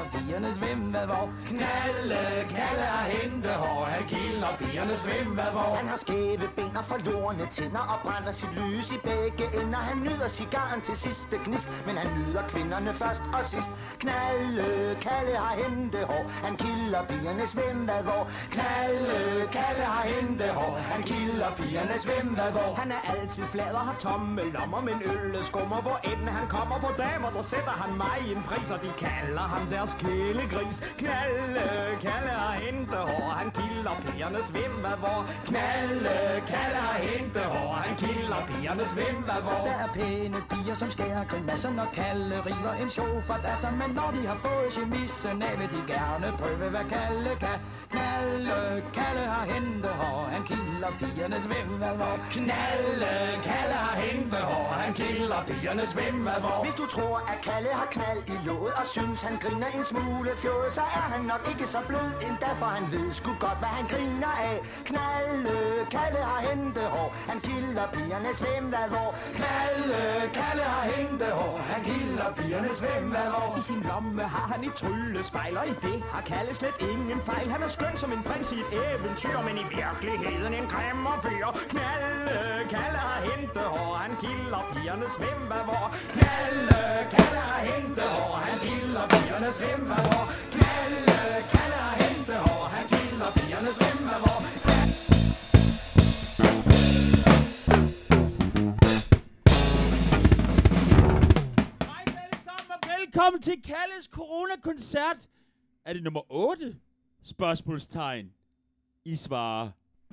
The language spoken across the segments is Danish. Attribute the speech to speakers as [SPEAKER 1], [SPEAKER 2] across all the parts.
[SPEAKER 1] kilder pigerne svimmelvogn. Kalle har hentehår, han kilder pigerne svimmelvogn. Han har skæve ben og forlorne tænder og brænder sit lys i begge ender. Han nyder cigaren til sidste gnist, men han nyder kvinderne først og sidst. Kalle har hentehår, han kilder pigerne svimmelvogn. Kalle har hentehår, han kilder pigerne svimmelvogn. Han er altid flad og har tomme lommer, men øllet skummer, hvor end han kommer på damer, der sætter han mig i en pris, og de kalder ham deres kælegris. Kalle har hentehår, han kilder pigernes svimmelvogn. Kalle har hentehår, han kilder pigernes svimmelvogn. Der er pæne piger, som skærer grimasser, når Kalle river en chauffardasser, men når de har fået chemissen af, vil de gerne prøve, hvad Kalle kan. Kalle har hentehår, han kilder pigernes svimmelvogn. Kalle har hentehår, han kilder pigernes svimmelvogn. Hvis du tror, at Kalle har knald i låget og synes, han griner en smule fjået, så er han nok ikke så blød endda, for han ved sgu godt, hvad han griner af. Kalle har hentehår, han kilder pigernes svimmelvogn. Kalle har hentehår, han kilder pigernes svimmelvogn. I sin lomme har han et tryllespejl, og i det har Kalle slet ingen fejl. Han er skøn som en prins i et eventyr, men i virkeligheden en grimmer fyr. Kalle har hentehår, han kilder pigernes svimmelvogn. Kalle har hentehår, han kilder pigernes svimmelvogn. Kalle har hentehår, han kilder pigernes svimmelvogn.
[SPEAKER 2] Hej alle sammen og velkommen til Kalles Corona-koncert. Er det nummer 8? Spørgsmålstegn. I svarer.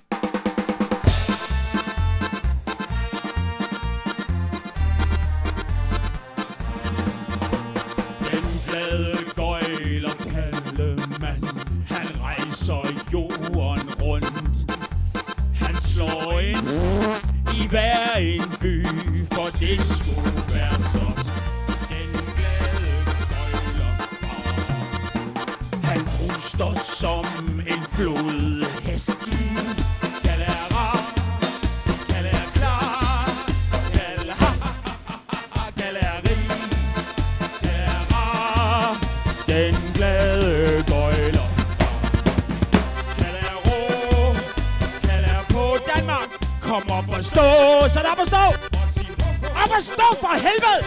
[SPEAKER 2] Den glade gøjler Kallemand, han rejser jorden rundt. Han slår ind i hver en by, for det skulle være så. Den glade gøjler far, han ruster som en flodhest. Kalle er rar, Kalle er klar, Kalle Kalle er rig, Kalle er rar, den glade gøjler far. Kalle er rå, Kalle er på Danmark. Kom op og stå, så der op og stå! Op og stå for helvede!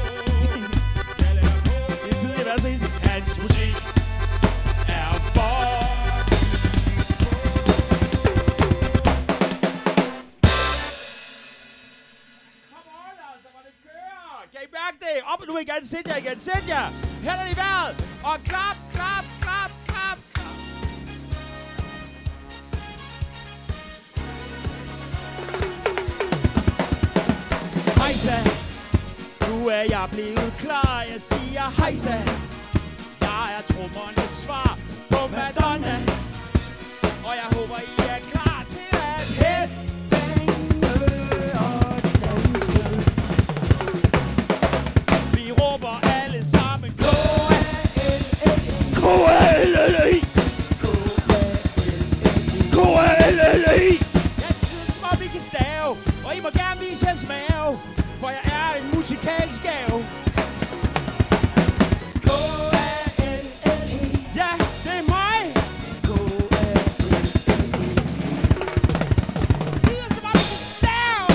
[SPEAKER 2] Det er tidligt at være så. Hans musik er for... Kom on, altså, hvor det kører! Kan I mærke det? Op nu igen, sæt jer igen, sæt jer! Hænderne i vejret! Og klap, klap, klap, klap, klap! Hejsa, nu er jeg blevet klar, jeg siger hejsa. Jeg er trommernes svar på Madonna, og jeg håber I er klar til at headbange og danse. Vi råber alle sammen K-A-L-L-E, K-A-L-L-E, K-A-L-L-E, K-A-L-L-E. Jeg synes, som om I kan stave, og I må gerne vise jeres mave, for jeg er en musikalsk gave. K-A-L-L-E. Ja, det er mig. K-A-L-L-E. Det er som om I kan stave.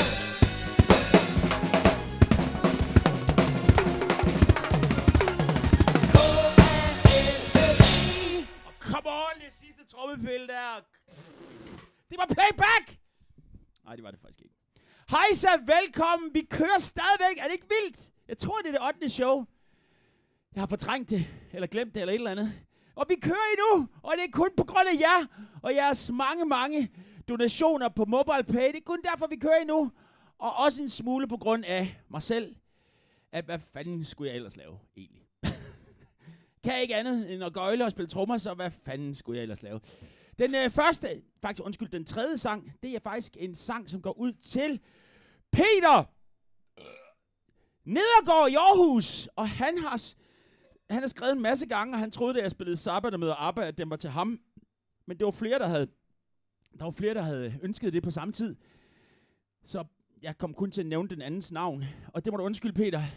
[SPEAKER 2] K-A-L-L-E. Come on, det sidste trommefælde der. Det var playback. Nej, det var det faktisk ikke. Hej så, velkommen. Vi kører stadigvæk. Er det ikke vildt? Jeg tror, det er det 8. show. Jeg har fortrængt det, eller glemt det, eller et eller andet. Og vi kører endnu, og det er kun på grund af jer, og jeres mange donationer på MobilePay. Det er kun derfor, vi kører endnu. Og også en smule på grund af mig selv. At hvad fanden skulle jeg ellers lave, egentlig? Kan jeg ikke andet end at gøjle og spille trommer, så hvad fanden skulle jeg ellers lave? Den første, faktisk den tredje sang, det er faktisk en sang, som går ud til Peter Nedergaard i Aarhus. Og han har skrevet en masse gange, og han troede, at jeg spillede Zappa med ABBA, at den var til ham. Men det var flere, der havde ønsket det på samme tid. Så jeg kom kun til at nævne den andens navn. Og det må du undskylde, Peter.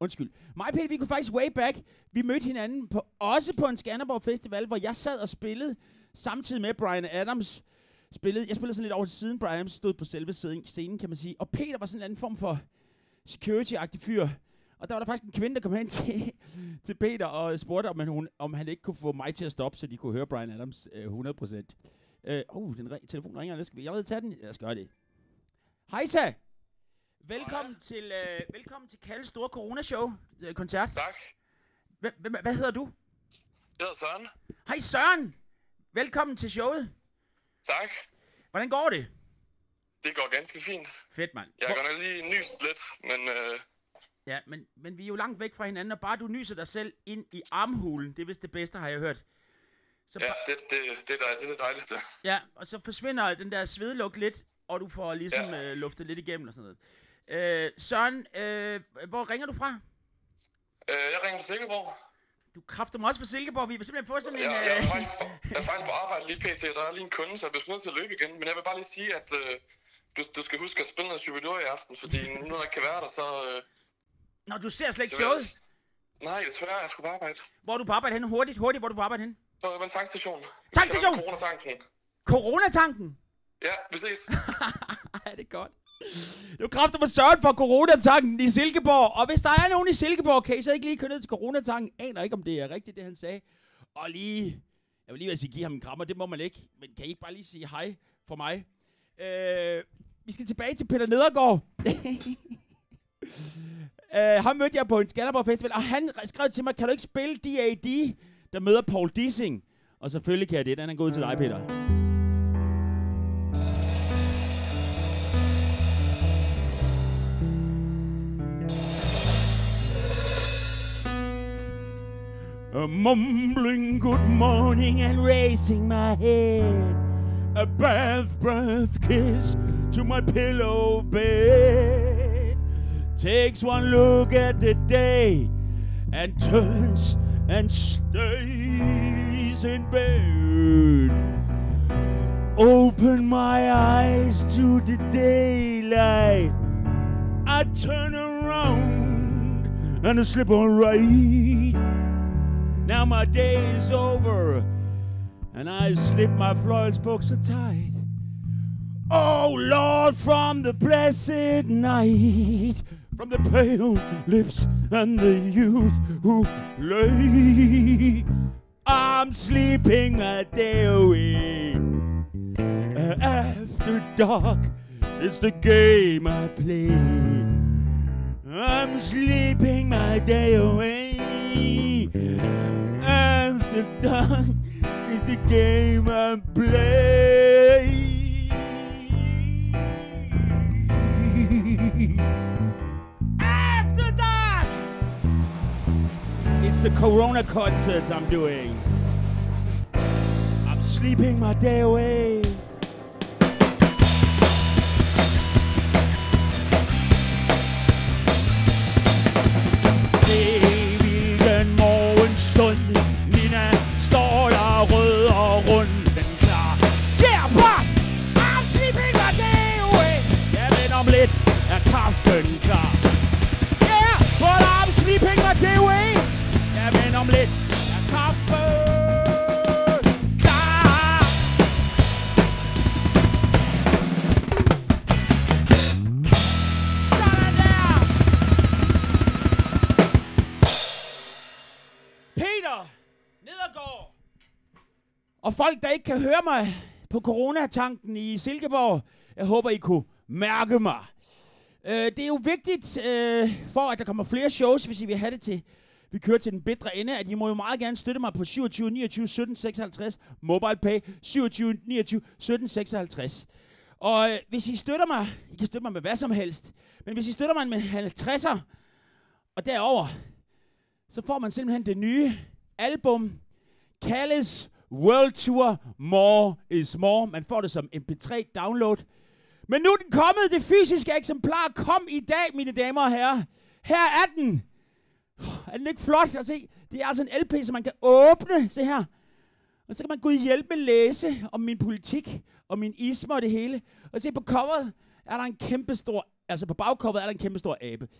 [SPEAKER 2] Undskyld. Mig og Peter, vi kunne faktisk way back. Vi mødte hinanden også på en Skanderborg Festival, hvor jeg sad og spillede, samtidig med Bryan Adams. Jeg spillede sådan lidt over til siden. Bryan Adams stod på selve scenen, kan man sige. Og Peter var sådan en anden form for security-agtig fyr. Og der var der faktisk en kvinde, der kom hen til Peter og spurgte, om han ikke kunne få mig til at stoppe, så de kunne høre Bryan Adams 100%. Telefonen ringer. Skal vi allerede tage den? Jeg skal gøre det. Hejsa! Velkommen til Kalles store corona-show-koncert.
[SPEAKER 3] Tak.
[SPEAKER 2] Hvad hedder du?
[SPEAKER 3] Jeg hedder Søren.
[SPEAKER 2] Hej Søren! Velkommen til showet.
[SPEAKER 3] Tak.
[SPEAKER 2] Hvordan går det?
[SPEAKER 3] Det går ganske fint.
[SPEAKER 2] Fedt, mand.
[SPEAKER 3] Jeg kan lige nyst lidt, men...
[SPEAKER 2] Ja, men vi er jo langt væk fra hinanden, og bare du nyser dig selv ind i armhulen, det er vist det bedste, har jeg hørt. Så
[SPEAKER 3] ja, det er det dejligste.
[SPEAKER 2] Ja, og så forsvinder den der svedlugt lidt, og du får ligesom luftet lidt igennem og sådan noget. Søren, hvor ringer du fra?
[SPEAKER 3] Jeg ringer fra Silkeborg. Du
[SPEAKER 2] kræfter mig også fra Silkeborg. Vi vil simpelthen få sådan en...
[SPEAKER 3] Jeg er faktisk på arbejde lige pt. Der er lige en kunde, så jeg bliver nødt til at løbe igen. Men jeg vil bare lige sige, at du skal huske at spille noget Superior i aften, fordi nu der ikke kan være der, så...
[SPEAKER 2] Nå, du ser slet ikke showet?
[SPEAKER 3] Nej, desværre. Jeg skulle på arbejde.
[SPEAKER 2] Hvor er du på arbejde henne? Hurtigt, hvor er du på arbejde henne?
[SPEAKER 3] På en tankstation.
[SPEAKER 2] Tankstation?
[SPEAKER 3] Coronatanken.
[SPEAKER 2] Coronatanken?
[SPEAKER 3] Ja, vi ses.
[SPEAKER 2] Ja, det er godt. Du kræfter mig Søren for Coronatanken i Silkeborg. Og hvis der er nogen i Silkeborg, kan I så ikke lige køre ned til Coronatanken? Aner ikke, om det er rigtigt, det han sagde. Og jeg vil lige sige, give ham en krammer. Det må man ikke. Men kan I ikke bare lige sige hej for mig? Vi skal tilbage til Peter Nedergaard. Han mødte jeg på en Skanderborg Festival, og han skrev til mig, kan du ikke spille D.A.D., der møder Paul Dissing? Og selvfølgelig kan jeg det. Den er gået til dig, Peter. A mumbling good morning and raising my head. A breath kiss to my pillow bed. Takes one look at the day and turns and stays in bed. Open my eyes to the daylight. I turn around and I slip on right. Now my day is over and I slip my fløjelsbukser tight. Oh Lord, from the blessed night, from the pale lips and the youth who lay, I'm sleeping my day away. After dark is the game I play. I'm sleeping my day away. After dark is the game I play. After dark, it's the Corona concerts I'm doing. I'm sleeping my day away. Hvilken morgenstund, Nina står der rød og rund, den klar. Yeah, what? I'm sleeping my day away. Ja, men om lidt er kaffen klar. Yeah, but I'm sleeping my day away. Ja, men om lidt er kaffen klar. Sådan der. Peter Nedergaard. Og folk, der ikke kan høre mig på Coronatanken i Silkeborg, jeg håber, I kunne mærke mig. Det er jo vigtigt, for at der kommer flere shows, hvis I vil have det til. Vi kører til den bedre ende, at I må jo meget gerne støtte mig på 27 29 17 56, MobilePay 27 29 17 56. Og hvis I støtter mig, I kan støtte mig med hvad som helst, men hvis I støtter mig med 50'er og derover, så får man simpelthen det nye album, Kalles World Tour More is More. Man får det som MP3 download. Men nu er den kommet, det fysiske eksemplar. Kom i dag, mine damer og herrer. Her er den. Er den ikke flot at se? Det er altså en LP, som man kan åbne. Se her. Og så kan man gå hjælpe med læse om min politik, og min isme og det hele. Og se på coveret er der en kæmpe stor, altså på bagcoveret er der en kæmpe stor abe.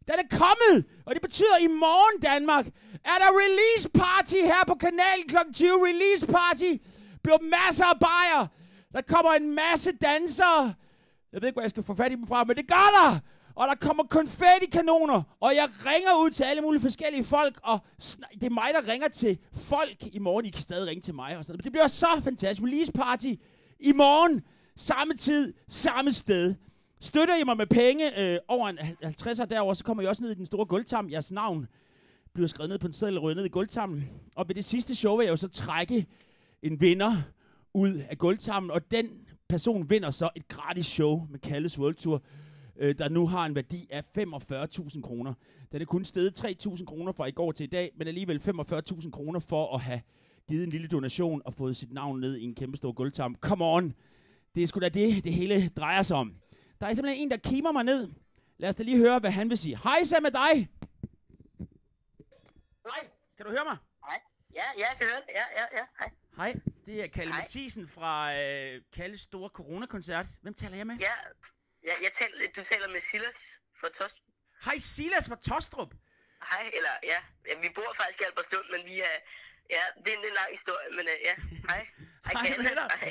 [SPEAKER 2] Den er kommet, og det betyder i morgen, Danmark, er der release party her på kanalen kl. 20. Release party. Bliver masser af bajer. Der kommer en masse dansere. Jeg ved ikke, hvor jeg skal få fat i dem fra, men det gør der. Og der kommer konfettikanoner, og jeg ringer ud til alle mulige forskellige folk, og det er mig, der ringer til folk i morgen. I kan stadig ringe til mig og sådan noget. Det bliver så fantastisk. Release party i morgen, samme tid, samme sted. Støtter I mig med penge over en 50'er derovre, så kommer I også ned i den store gulvtarm. Jeres navn bliver skrevet ned på en seddel og røget ned i gulvtarmen. Og ved det sidste show vil jeg jo så trække en vinder ud af gulvtarmen, og den person vinder så et gratis show med Kalles World Tour, der nu har en værdi af 45.000 kroner. Den er kun steget 3.000 kroner fra i går til i dag, men alligevel 45.000 kroner for at have givet en lille donation og fået sit navn ned i en kæmpe stor gulvtarm. Come on! Det er sgu da det hele drejer sig om. Der er simpelthen en, der kimer mig ned. Lad os da lige høre, hvad han vil sige. Hej, så med dig! Hej, kan du høre mig?
[SPEAKER 4] Hej. Ja, jeg kan høre det. Ja, hej.
[SPEAKER 2] Hej, det er Kalle Mathisen fra Kalles store coronakoncert. Hvem taler jeg med?
[SPEAKER 4] Ja, du taler med Silas fra Tostrup.
[SPEAKER 2] Hej, Silas fra Tostrup.
[SPEAKER 4] Hej, eller ja, vi bor faktisk i Albertslund, men vi er, ja, det er en lang historie, men ja, hej.
[SPEAKER 2] Hej,
[SPEAKER 4] Kalle.
[SPEAKER 2] hej.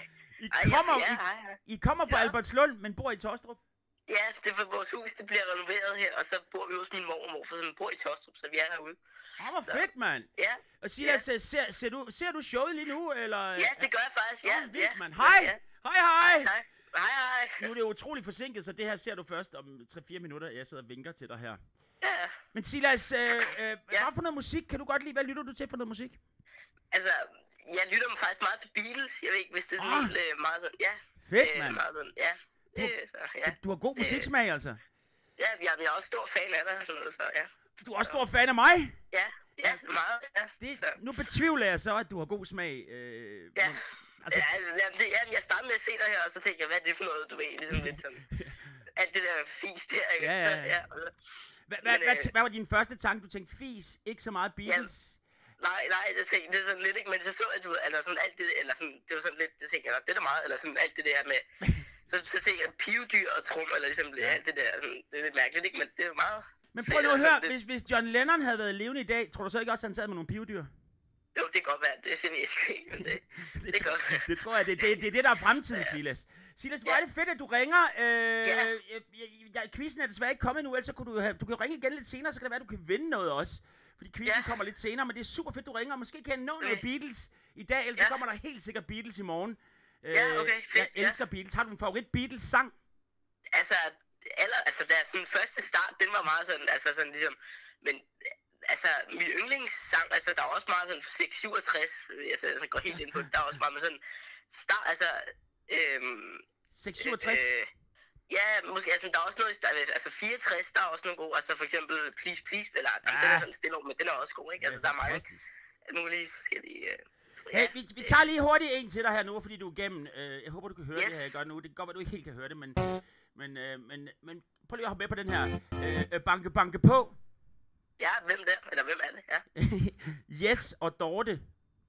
[SPEAKER 2] I kommer fra Albertslund, men bor i Tostrup?
[SPEAKER 4] Ja, det er for vores hus, det bliver renoveret her, og så bor vi hos min mor og morfar, som bor i Tostrup, så vi er herude.
[SPEAKER 2] Hvor fedt, mand.
[SPEAKER 4] Ja.
[SPEAKER 2] Og Silas, ser du showet lige nu, eller?
[SPEAKER 4] Ja, det gør jeg faktisk, ja.
[SPEAKER 2] Vildt, mand. Hej. Hej.
[SPEAKER 4] Hej.
[SPEAKER 2] Nu er det utroligt forsinket, så det her ser du først om 3-4 minutter. Jeg sidder og vinker til dig her.
[SPEAKER 4] Ja.
[SPEAKER 2] Men Silas, hvad for noget musik? Kan du godt lide? Hvad lytter du til for noget musik?
[SPEAKER 4] Altså, jeg lytter mig faktisk meget til Beatles. Jeg ved ikke, hvis det er sådan helt meget sådan, ja.
[SPEAKER 2] Fedt, mand.
[SPEAKER 4] Ja.
[SPEAKER 2] Du har god musiksmag, altså?
[SPEAKER 4] Ja, jeg er også stor fan af dig, sådan noget, så ja.
[SPEAKER 2] Du er også stor fan af mig?
[SPEAKER 4] Ja, meget, ja.
[SPEAKER 2] Nu betvivler jeg så, at du har god smag.
[SPEAKER 4] Ja. Altså, jeg startede med at se dig her, og så tænkte jeg, hvad er det for noget, du ved, ligesom lidt sådan, alt det der fis der, ikke?
[SPEAKER 2] Ja. Hvad var din første tanke? Du tænkte fis, ikke så meget Beatles?
[SPEAKER 4] Nej, det er sådan lidt, ikke, men så du ved, eller sådan alt det, eller sådan, det var sådan lidt, det tænkte jeg, det er da meget, eller sådan alt det der med, så tænkte jeg, pivedyr og trum, eller ligesom alt det der, sådan, det er lidt mærkeligt, ikke, men det er meget.
[SPEAKER 2] Men prøv nu at høre, hvis John Lennon havde været levende i dag, tror du så ikke også, at han sad med nogle pivedyr?
[SPEAKER 4] Jo, det kan godt være, det ved jeg sgu ikke, men det er godt.
[SPEAKER 2] Det tror jeg, det er det, der er fremtiden, Silas. Silas, hvor er det fedt, at du ringer. Quizzen er desværre ikke kommet nu, ellers så kunne du kan ringe igen lidt senere, så kan det være, at du kan vinde noget også. Fordi quizzen kommer lidt senere, men det er super fedt, du ringer. Måske kan jeg nå noget Beatles i dag, ellers så kommer der helt sikkert Beatles i morgen.
[SPEAKER 4] Okay, fedt.
[SPEAKER 2] Jeg elsker Beatles. Har du en favorit Beatles-sang?
[SPEAKER 4] Altså, deres sådan første start, den var meget sådan, altså sådan ligesom, men altså, min yndlingssang, altså, der er også meget sådan 667, altså, går helt ind på det, der er også meget med sådan, start, altså,
[SPEAKER 2] 667?
[SPEAKER 4] Ja, måske, altså, der er også noget, altså 64, der er også nogle gode, altså for eksempel Please Please, eller den er sådan stille, men den er også god, ikke? Altså, der er mange mulige forskellige.
[SPEAKER 2] Hey, vi tager lige hurtigt en til dig her nu, fordi du er igennem. Jeg håber, du kan høre det her, jeg gør nu. Det kan godt være, du ikke helt kan høre det, men prøv lige at hoppe med på den her. Banke, banke på.
[SPEAKER 4] Ja, hvem der? Eller hvem er det? Ja.
[SPEAKER 2] Yes og Dorte.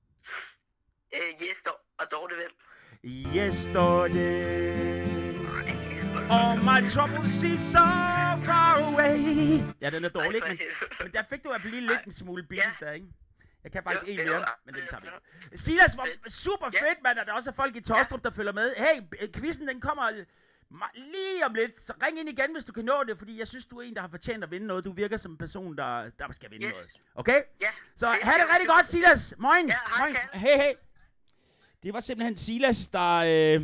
[SPEAKER 4] Yes og Dorte, hvem?
[SPEAKER 2] Yes, Dorte. All my troubles seem so far away. Ja, den er dårlig, ikke? Men der fik du i hvert fald lige lidt en smule Beatles der, ikke? Jeg kan faktisk ikke mere, men den tager vi. Silas, super fedt, mand, at der også er folk i Tostrup, der følger med. Hey, quizzen, den kommer lige om lidt. Så ring ind igen, hvis du kan nå det, fordi jeg synes, du er en, der har fortjent at vinde noget. Du virker som en person, der skal vinde noget. Okay?
[SPEAKER 4] Ja.
[SPEAKER 2] Så have det rigtig godt, Silas. Moin.
[SPEAKER 4] Ja, hej.
[SPEAKER 2] Hey. Det var simpelthen Silas, der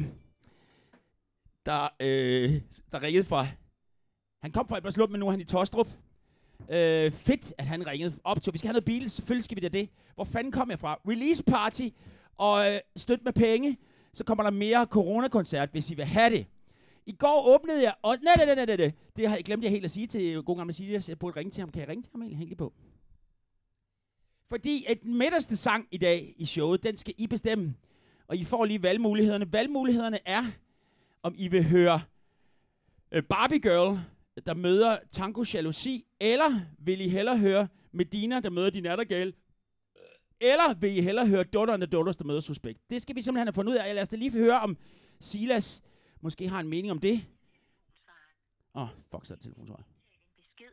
[SPEAKER 2] ringede fra. Han kom fra Albertslund, men nu er han i Tostrup. Fedt, at han ringede op til. Vi skal have noget Beatles, selvfølgelig skal vi da det. Hvor fanden kom jeg fra? Release party og støt med penge. Så kommer der mere coronakoncert, hvis I vil have det. I går åbnede jeg, og nej. Det har jeg glemt helt at sige til god gamle Silas. Jeg burde ringe til ham. Kan jeg ringe til ham egentlig? Hæng på. Fordi et midterste sang i dag i showet, den skal I bestemme. Og I får lige valgmulighederne. Valgmulighederne er, om I vil høre Barbie Girl, der møder Tango Jalousi, eller vil I hellere høre Medina, der møder Din Nattergale, eller vil I hellere høre Daughterne Daughters, der møder Suspekt. Det skal vi simpelthen have fundet ud af. Lad os da lige høre, om Silas måske har en mening om det. Fuck, så er det telefon, tror jeg.
[SPEAKER 5] Besked efter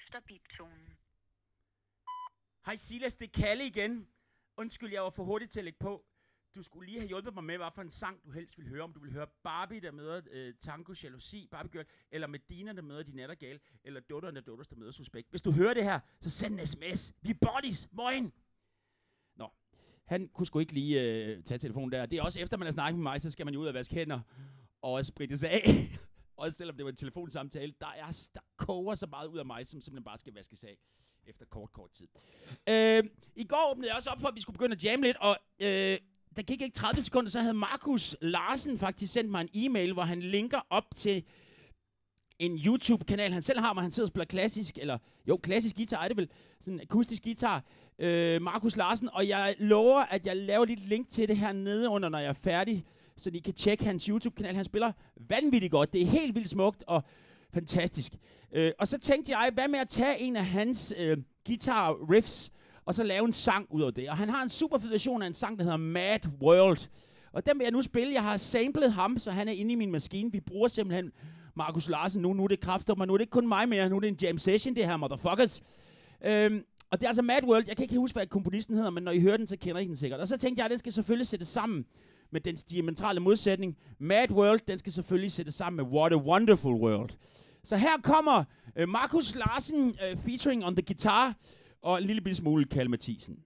[SPEAKER 5] efter biptonen.
[SPEAKER 2] Hej Silas, det er Kalle igen. Undskyld, jeg var for hurtigt til at lægge på. Du skulle lige have hjulpet mig med, hvad for en sang du helst ville høre. Om du vil høre Barbie, der møder Tango Jalousi, Barbie Girl, eller Medina, der møder De Nattergale, eller Dutteren og Dutters, der møder Suspekt. Hvis du hører det her, så send en sms. Vi buddies. Moin! Nå, han kunne sgu ikke lige tage telefonen der. Det er også efter, man har snakket med mig, så skal man jo ud og vaske hænder og sprittes af. Også selvom det var en telefonsamtale, der koger så meget ud af mig, som simpelthen bare skal vaskes af efter kort tid. I går åbnede jeg også op for, at vi skulle begynde at jamme lidt, og der gik ikke 30 sekunder, så havde Markus Larsen faktisk sendt mig en e-mail, hvor han linker op til en YouTube-kanal, han selv har, hvor han sidder og spiller klassisk guitar, er det vel? Sådan en akustisk guitar. Markus Larsen, og jeg lover, at jeg laver lidt link til det her nede under, når jeg er færdig, så I kan tjekke hans YouTube-kanal. Han spiller vanvittigt godt. Det er helt vildt smukt og fantastisk. Og så tænkte jeg, hvad med at tage en af hans guitar-riffs, og så lave en sang ud af det. Og han har en super fed version af en sang, der hedder Mad World. Og den vil jeg nu spille. Jeg har samlet ham, så han er inde i min maskine. Vi bruger simpelthen Markus Larsen nu. Nu er det kraftedeme, nu er det ikke kun mig mere. Nu er det en jam session, det her motherfuckers. Og det er altså Mad World. Jeg kan ikke huske, hvad komponisten hedder, men når I hører den, så kender I den sikkert. Og så tænkte jeg, at den skal selvfølgelig sættes sammen med dens diametrale modsætning. Mad World, den skal selvfølgelig sættes sammen med What a Wonderful World. Så her kommer Markus Larsen featuring on the guitar, og en lille smule Kalle Mathisen.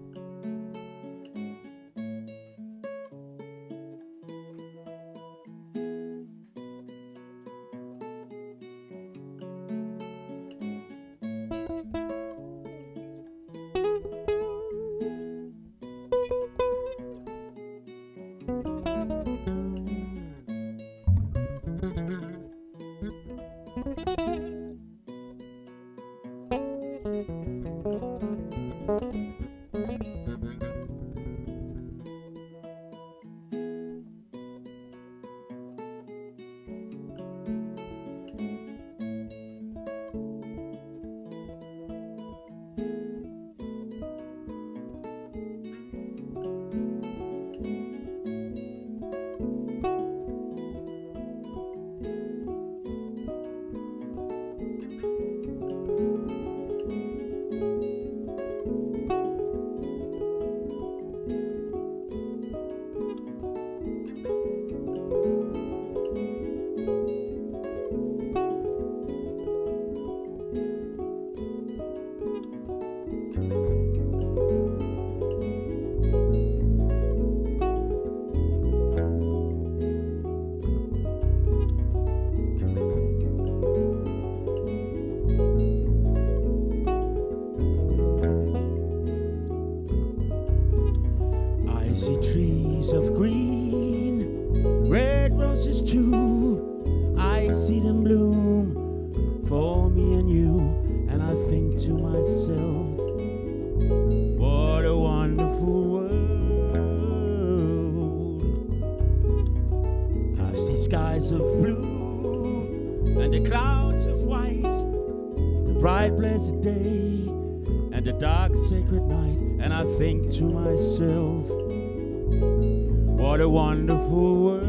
[SPEAKER 2] What a wonderful world.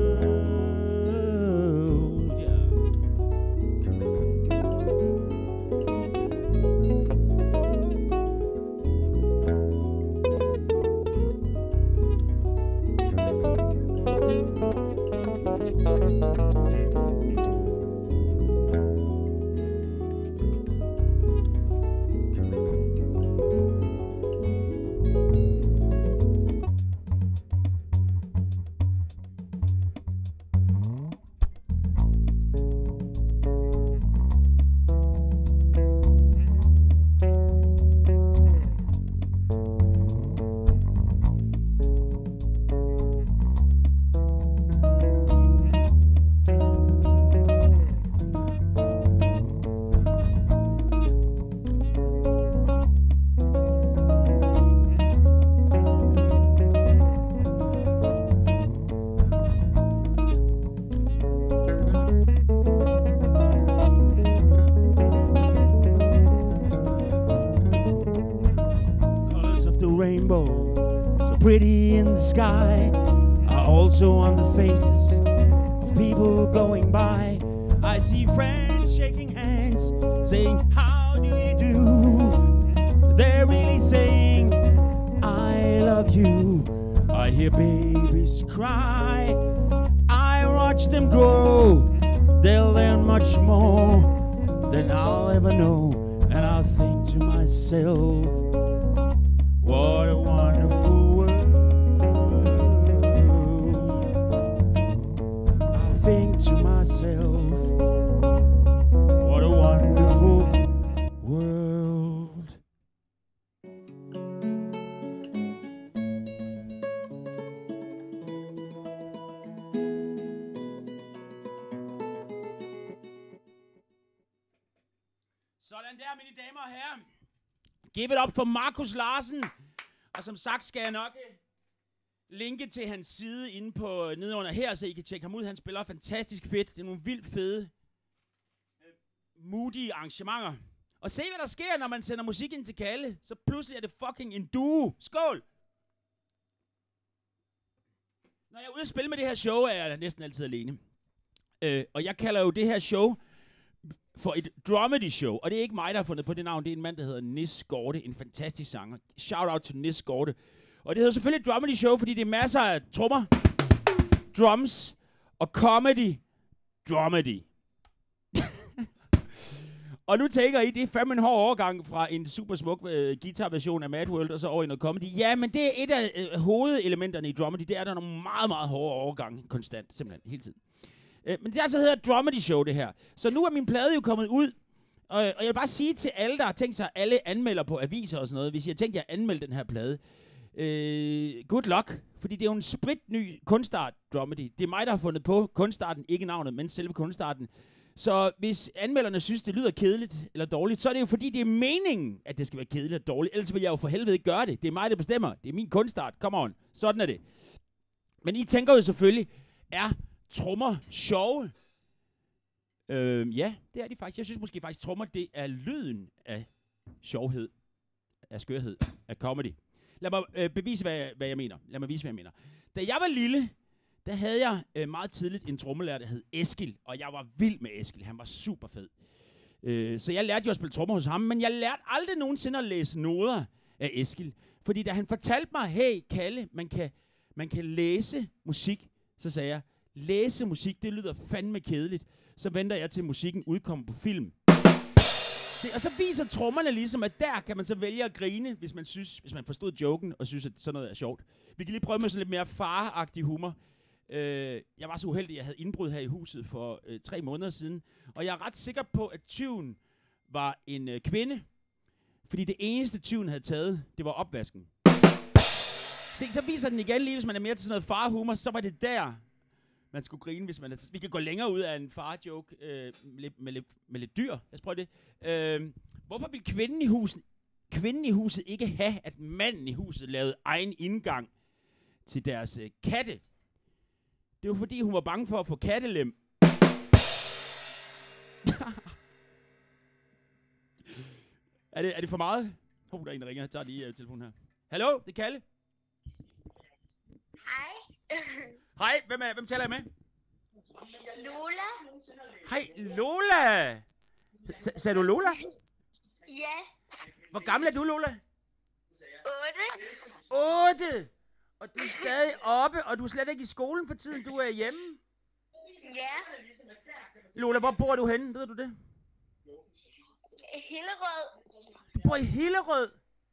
[SPEAKER 2] Pretty in the sky are also on the faces of people going by. I see friends shaking hands, saying how they're really saying, I love you. I hear babies cry. I watch them grow. They'll learn much more than I'll ever know. And I'll think to myself, what a wonderful world. I'll think to myself, what a wonderful world. Sådan der, mine damer og herrer. Give it up for Markus Larsen. Og som sagt skal jeg nok linke til hans side inde på nedenunder her, så I kan tjekke ham ud. Han spiller fantastisk fedt. Det er nogle vildt fede, moody arrangementer. Og se hvad der sker, når man sender musik ind til Kalle. Så pludselig er det fucking en duo. Skål! Når jeg er ude at spille med det her show, er jeg næsten altid alene. Og jeg kalder jo det her show for et dramedy show. Og det er ikke mig, der har fundet på det navn. Det er en mand, der hedder Nis Gorte. En fantastisk sanger. Shout out til Nis Gorte. Og det hedder selvfølgelig et dramedy show, fordi det er masser af trommer, drums og comedy. Dramedy. Og nu tænker I, det er fandme en hård overgang fra en super smuk guitarversion af Mad World og så over i noget comedy. Ja, men det er et af hovedelementerne i dramedy. Det er der nogle meget, meget hårde overgange konstant. Simpelthen, hele tiden. Men det er altså hedder dramedy show, det her. Så nu er min plade jo kommet ud. Og jeg vil bare sige til alle, der har tænkt sig, alle anmelder på aviser og sådan noget, hvis I har tænkt jer at anmelde den her plade, good luck. Fordi det er jo en spritny kunstart dramedy. Det er mig, der har fundet på kunstarten, ikke navnet, men selve kunstarten. Så hvis anmelderne synes, det lyder kedeligt eller dårligt, så er det jo fordi, det er meningen, at det skal være kedeligt eller dårligt. Ellers vil jeg jo for helvede ikke gøre det. Det er mig, der bestemmer. Det er min kunstart. Come on. Sådan er det. Men I tænker jo selvfølgelig, er trommer sjove? Ja, det er de faktisk. Jeg synes måske faktisk, trommer, det er lyden af sjovhed, af skørhed, af comedy. Lad mig bevise, hvad jeg mener. Lad mig vise, hvad jeg mener. Da jeg var lille, der havde jeg meget tidligt en trommelærer, der hed Eskil, og jeg var vild med Eskil. Han var super fed. Så jeg lærte jo at spille trommer hos ham, men jeg lærte aldrig nogensinde at læse noder af Eskil. Fordi da han fortalte mig, hey Kalle, man kan læse musik, så sagde jeg, læse musik, det lyder fandme kedeligt. Så venter jeg til musikken udkommer på film. Se, og så viser trommerne ligesom, at der kan man så vælge at grine, hvis man forstod joken og synes, at sådan noget er sjovt. Vi kan lige prøve med sådan lidt mere faragtig humor. Jeg var så uheldig, at jeg havde indbrud her i huset for 3 måneder siden. Og jeg er ret sikker på, at tyven var en kvinde. Fordi det eneste tyven havde taget, det var opvasken. Se, så viser den igen lige, hvis man er mere til sådan noget farhumor, så var det der, man skulle grine, hvis man er. Vi kan gå længere ud af en far-joke med lidt dyr. Lad os prøve det. Hvorfor vil kvinden i huset ikke have, at manden i huset lavede egen indgang til deres katte? Det var fordi, hun var bange for at få kattelem. Er det for meget? Der er en, der ringer. Jeg tager lige telefonen her. Hallo, det er Kalle.
[SPEAKER 5] Hej.
[SPEAKER 2] Hej, hvem taler jeg med?
[SPEAKER 5] Lola.
[SPEAKER 2] Hej, Lola. Sagde du Lola?
[SPEAKER 5] Ja.
[SPEAKER 2] Hvor gammel er du, Lola?
[SPEAKER 5] 8.
[SPEAKER 2] 8! Og du er stadig oppe, og du er slet ikke i skolen for tiden. Du er hjemme.
[SPEAKER 5] Ja.
[SPEAKER 2] Lola, hvor bor du henne? Ved du det?
[SPEAKER 5] Hillerød.
[SPEAKER 2] Du bor i Hillerød?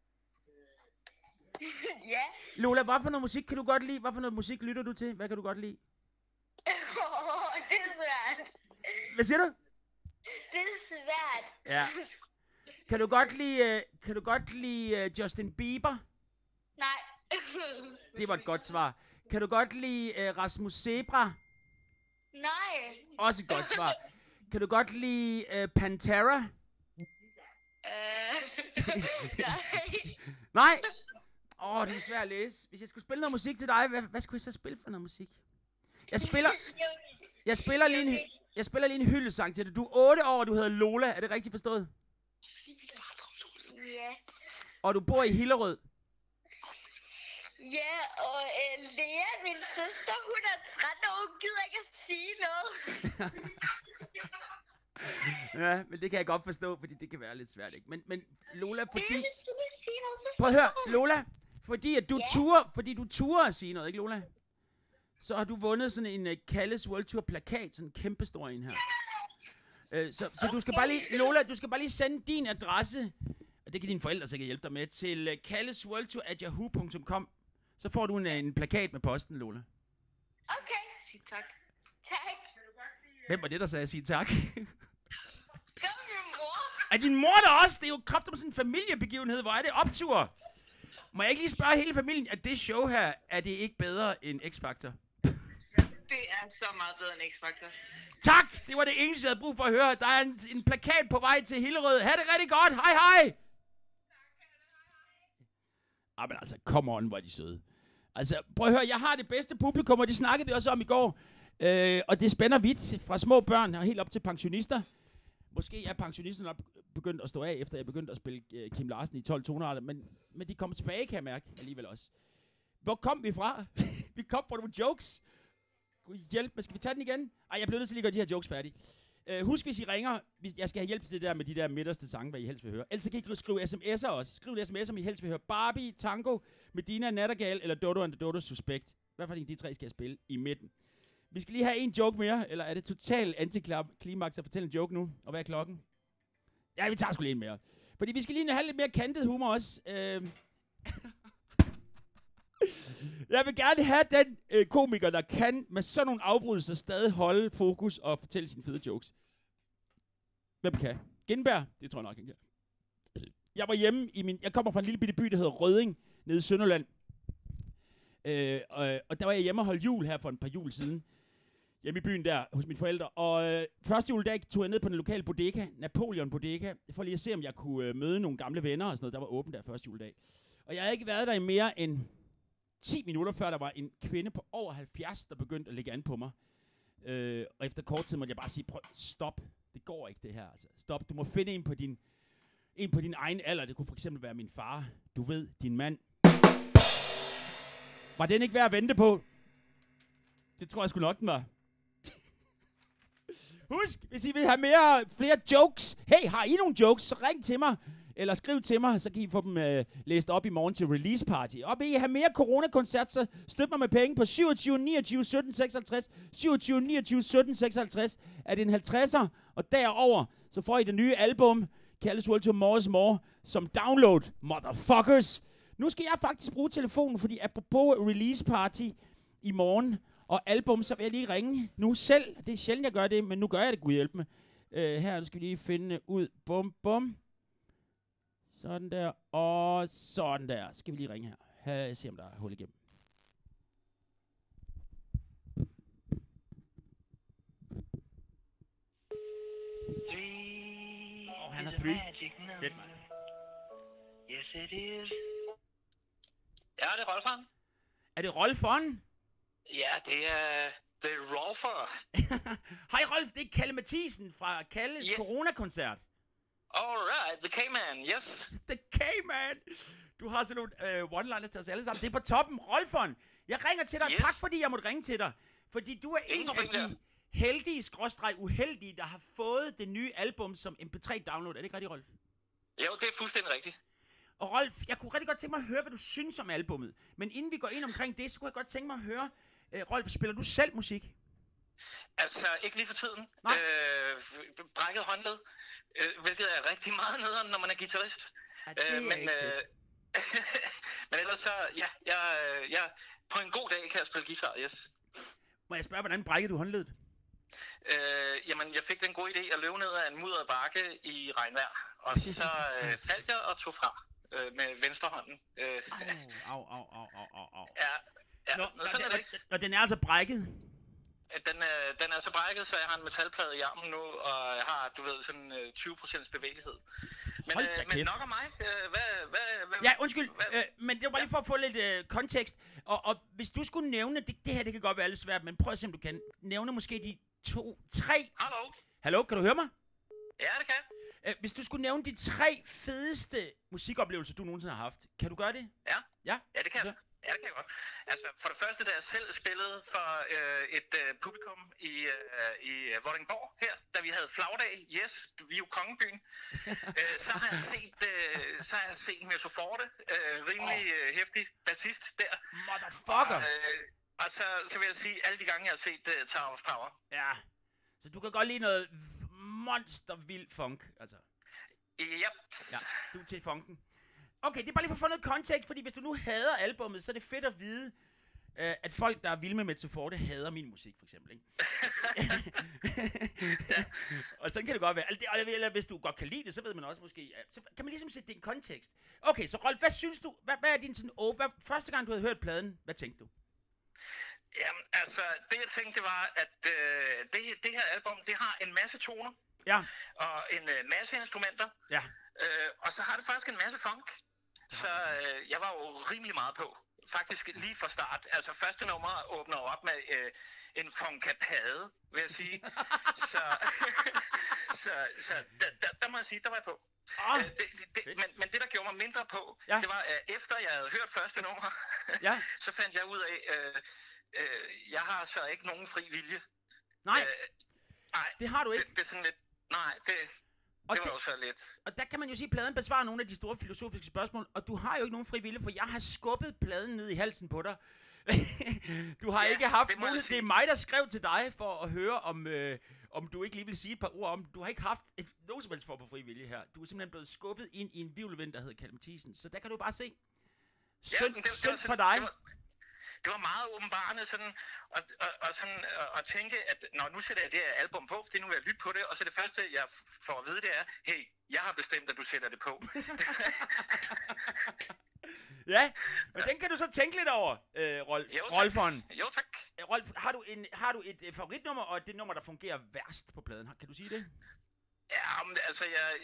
[SPEAKER 5] Ja.
[SPEAKER 2] Lola, hvad for noget musik kan du godt lide? Hvad for noget musik lytter du til? Hvad kan du godt lide?
[SPEAKER 5] Det er svært.
[SPEAKER 2] Hvad siger du?
[SPEAKER 5] Det er svært.
[SPEAKER 2] Ja. Kan du godt lide Justin Bieber?
[SPEAKER 5] Nej.
[SPEAKER 2] Det var et godt svar. Kan du godt lide Rasmus Zebra?
[SPEAKER 5] Nej.
[SPEAKER 2] Også et godt svar. Kan du godt lide Pantera?
[SPEAKER 5] Nej.
[SPEAKER 2] Nej? Det er svært at læse. Hvis jeg skulle spille noget musik til dig, hvad skulle jeg så spille for noget musik? Jeg spiller lige en hyldesang til dig. Du er 8 år, og du hedder Lola. Er det rigtigt forstået?
[SPEAKER 5] Ja.
[SPEAKER 2] Og du bor i Hillerød?
[SPEAKER 5] Ja, og Lea, min søster, hun er 13 år, hun gider ikke at sige noget.
[SPEAKER 2] Ja, men det kan jeg godt forstå, fordi det kan være lidt svært, ikke? Men Lola, fordi...
[SPEAKER 5] Det er, du vil sige noget, så
[SPEAKER 2] Prøv at høre,
[SPEAKER 5] siger du.
[SPEAKER 2] Lola. Fordi at du turer at sige noget, ikke Lola? Så har du vundet sådan en Kalles World Tour plakat, sådan en kæmpestor en her. Så du skal bare lige, Lola, du skal bare lige sende din adresse, og det kan dine forældre sikkert hjælpe dig med, til kallesworldtour@yahoo.com. Så får du en plakat med posten, Lola.
[SPEAKER 5] Okay.
[SPEAKER 4] Sig tak.
[SPEAKER 5] Tak.
[SPEAKER 2] Hvem var det, der sagde sige tak?
[SPEAKER 5] Kom min mor.
[SPEAKER 2] Er din mor der også? Det er jo kraftigt sådan en familiebegivenhed. Hvor er det optur? Må jeg ikke lige spørge hele familien, at det show her, er det ikke bedre end X-Factor?
[SPEAKER 4] Det er så meget bedre end X-Factor.
[SPEAKER 2] Tak! Det var det eneste, jeg havde brug for at høre. Der er en plakat på vej til Hillerød. Ha' det rigtig godt. Hej hej! Men altså, come on, hvor er de søde. Altså, prøv at høre, jeg har det bedste publikum, og det snakkede vi også om i går. Og det spænder vidt fra små børn og helt op til pensionister. Måske er pensionisterne begyndt at stå af, efter jeg begyndte at spille Kim Larsen i 12 tonearter, men de kommer tilbage, kan jeg mærke, alligevel også. Hvor kom vi fra? Vi kom fra nogle jokes. Gud hjælp, men skal vi tage den igen? Ej, jeg bliver nødt til lige at gøre de her jokes færdige. Husk, hvis I ringer, jeg skal have hjælp til det der med de der midterste sange, hvad I helst vil høre. Ellers kan I skrive sms'er også. Skriv en sms, om I helst vil høre. Barbie, Tango, Medina, Nattergal eller Dodo and the Dodo Suspect. Hvad for en af de tre skal jeg spille i midten? Vi skal lige have en joke mere, eller er det totalt antiklimaks at fortælle en joke nu? Og hvad er klokken? Ja, vi tager sgu lige en mere. Fordi vi skal lige have lidt mere kantet humor også. Jeg vil gerne have den komiker, der kan med sådan nogle afbrydelser stadig holde fokus og fortælle sine fede jokes. Hvem kan? Gindberg? Det tror jeg nok, han kan. Jeg var hjemme jeg kommer fra en lille bitte by, der hedder Rødding, nede i Sønderland. Og der var jeg hjemme og holdt jul her for en par jul siden. Hjemme i byen der, hos mine forældre. Og første juledag tog jeg ned på den lokale bodega, Napoleon Bodega, for lige at se, om jeg kunne møde nogle gamle venner og sådan noget. Der var åbent der første juledag. Og jeg havde ikke været der i mere end 10 minutter, før der var en kvinde på over 70, der begyndte at lægge an på mig. Og efter kort tid måtte jeg bare sige, prøv, stop. Det går ikke, det her. Altså. Stop. Du må finde en på din egen alder. Det kunne for eksempel være min far. Du ved, din mand. Var den ikke værd at vente på? Det tror jeg sgu nok, den var. Husk, hvis I vil have flere jokes. Hey, har I nogle jokes, så ring til mig. Eller skriv til mig, så kan I få dem læst op i morgen til release party. Og vil I have mere corona-koncert, så støt mig med penge på 27 29 17 56. 27 29 17 56. Er det en 50'er, og derover så får I det nye album, kaldes World Tour More is More, som download, motherfuckers. Nu skal jeg faktisk bruge telefonen, fordi apropos release party i morgen og album, så vil jeg lige ringe nu selv. Det er sjældent, jeg gør det, men nu gør jeg det, Gud hjælpe mig. Her skal vi lige finde ud. Bum, bum. Sådan der, og sådan der. Skal vi lige ringe her. Jeg ser, om der er hul igennem. Han er 3. Fedt, mand.
[SPEAKER 6] Yes, it is.
[SPEAKER 3] Ja, det er Rolferen.
[SPEAKER 2] Er det Rolferen?
[SPEAKER 3] Ja, det er Rolfer.
[SPEAKER 2] Hej Rolf, det er Kalle Mathisen fra Kalles Corona-koncert.
[SPEAKER 3] Alright, the K-Man, yes.
[SPEAKER 2] The K-Man! Du har sådan nogle one-liners til os alle sammen. Det er på toppen. Rolferen, jeg ringer til dig. Yes. Tak fordi jeg måtte ringe til dig. Fordi du er en af de heldige/uheldige, der har fået det nye album som MP3-download. Er det ikke rigtigt, Rolf?
[SPEAKER 3] Jo, det er fuldstændig rigtigt.
[SPEAKER 2] Og Rolf, jeg kunne rigtig godt tænke mig at høre, hvad du synes om albummet. Men inden vi går ind omkring det, så kunne jeg godt tænke mig at høre, Rolf, spiller du selv musik?
[SPEAKER 3] Altså, ikke lige for tiden.
[SPEAKER 2] Nej.
[SPEAKER 3] Brækket håndled, hvilket er rigtig meget nederen, når man er guitarist.
[SPEAKER 2] Ja, det er
[SPEAKER 3] men ellers så, ja, jeg på en god dag kan jeg spille guitar, yes.
[SPEAKER 2] Må jeg spørge, hvordan brækkede du håndledet?
[SPEAKER 3] Jamen, jeg fik den gode idé at løbe ned ad en mudret bakke i regnvejr. Og så faldt jeg og tog fra med venstre hånden.
[SPEAKER 2] Au.
[SPEAKER 3] Ja, sådan er det ikke.
[SPEAKER 2] Og den er altså brækket?
[SPEAKER 3] Den er så brækket, så jeg har en metalplade i armen nu, og jeg har, du ved, sådan 20% bevægelighed. Men nok om mig.
[SPEAKER 2] Ja, undskyld, men det var bare lige for at få lidt kontekst. Og hvis du skulle nævne, det her det kan godt være lidt svært, men prøv at se, om du kan nævne måske de 3... Hallo, kan du høre mig?
[SPEAKER 3] Ja, det kan.
[SPEAKER 2] Hvis du skulle nævne de 3 fedeste musikoplevelser, du nogensinde har haft, kan du gøre det?
[SPEAKER 3] Ja, det kan jeg. Ja, det kan jeg godt.
[SPEAKER 6] Altså, for det første, da jeg selv spillede for et publikum i Vordingborg her, da vi havde flagdag, yes, vi er jo kongebyen, så har jeg set Meso Forte, rimelig hæftig bassist der.
[SPEAKER 2] Motherfucker!
[SPEAKER 6] Og så vil jeg sige, alle de gange, jeg har set Tower of Power.
[SPEAKER 2] Ja, så du kan godt lide noget monstervild funk, altså.
[SPEAKER 6] Yep.
[SPEAKER 2] Ja, du er til funken. Okay, det er bare lige for at få noget kontekst, fordi hvis du nu hader albummet, så er det fedt at vide, at folk, der er vilde med Meso Forte, hader min musik, for eksempel, ikke? Ja. Og sådan kan det godt være. Eller hvis du godt kan lide det, så ved man også måske, så kan man ligesom sætte det i en kontekst. Okay, så Rolf, hvad synes du, hvad er din sådan, første gang du havde hørt pladen, hvad tænkte du?
[SPEAKER 6] Jamen, altså, det jeg tænkte var, at det her album, det har en masse toner.
[SPEAKER 2] Ja.
[SPEAKER 6] Og en masse instrumenter.
[SPEAKER 2] Ja.
[SPEAKER 6] Og så har det faktisk en masse funk. Så jeg var jo rimelig meget på. Faktisk lige fra start. Altså, første nummer åbner op med en funkapade, vil jeg sige. så der må jeg sige, der var jeg på. Men det, der gjorde mig mindre på, det var, efter jeg havde hørt første nummer, så fandt jeg ud af, jeg har så ikke nogen fri vilje.
[SPEAKER 2] Nej, det har du ikke.
[SPEAKER 6] Det er sådan lidt, nej, det var jo så lidt.
[SPEAKER 2] Og der kan man jo sige, at pladen besvarer nogle af de store filosofiske spørgsmål, og du har jo ikke nogen fri vilje, for jeg har skubbet pladen ned i halsen på dig. Du har ikke haft mulighed. Det er mig, der skrev til dig for at høre, om du ikke lige vil sige et par ord om. Du har ikke haft nogen som helst form for fri vilje her. Du er simpelthen blevet skubbet ind i en hvirvelvind, der hedder Callum Thiessen. Så der kan du bare se. Synd for dig.
[SPEAKER 6] Det var meget åbenbarende sådan, at tænke, at nu sætter jeg det her album på, det er nu ved at lytte på det, og så det første, jeg får at vide, det er, hey, jeg har bestemt, at du sætter det på.
[SPEAKER 2] Ja, men den kan du så tænke lidt over, Rolf. Rolferen.
[SPEAKER 6] Jo, tak.
[SPEAKER 2] Rolf, har du et favoritnummer, og det nummer, der fungerer værst på pladen? Kan du sige det?
[SPEAKER 6] Ja, men altså,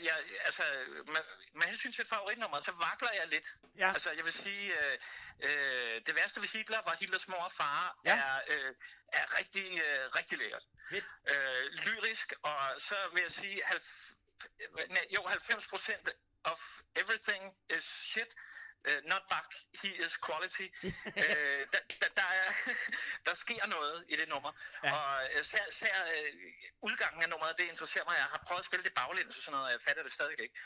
[SPEAKER 6] med hensyn til et favoritnummer, så vakler jeg lidt.
[SPEAKER 2] Ja.
[SPEAKER 6] Altså, jeg vil sige, det værste ved Hitler var Hitlers mor og far, er rigtig, rigtig lækkert.
[SPEAKER 2] Fedt.
[SPEAKER 6] Lyrisk, og så vil jeg sige, 90% of everything is shit. Not back, he is quality. Der sker noget i det nummer. Ja. Og især udgangen af nummeret, det interesserer mig. Jeg har prøvet at spille det baglæns og sådan noget, og jeg fatter det stadig ikke.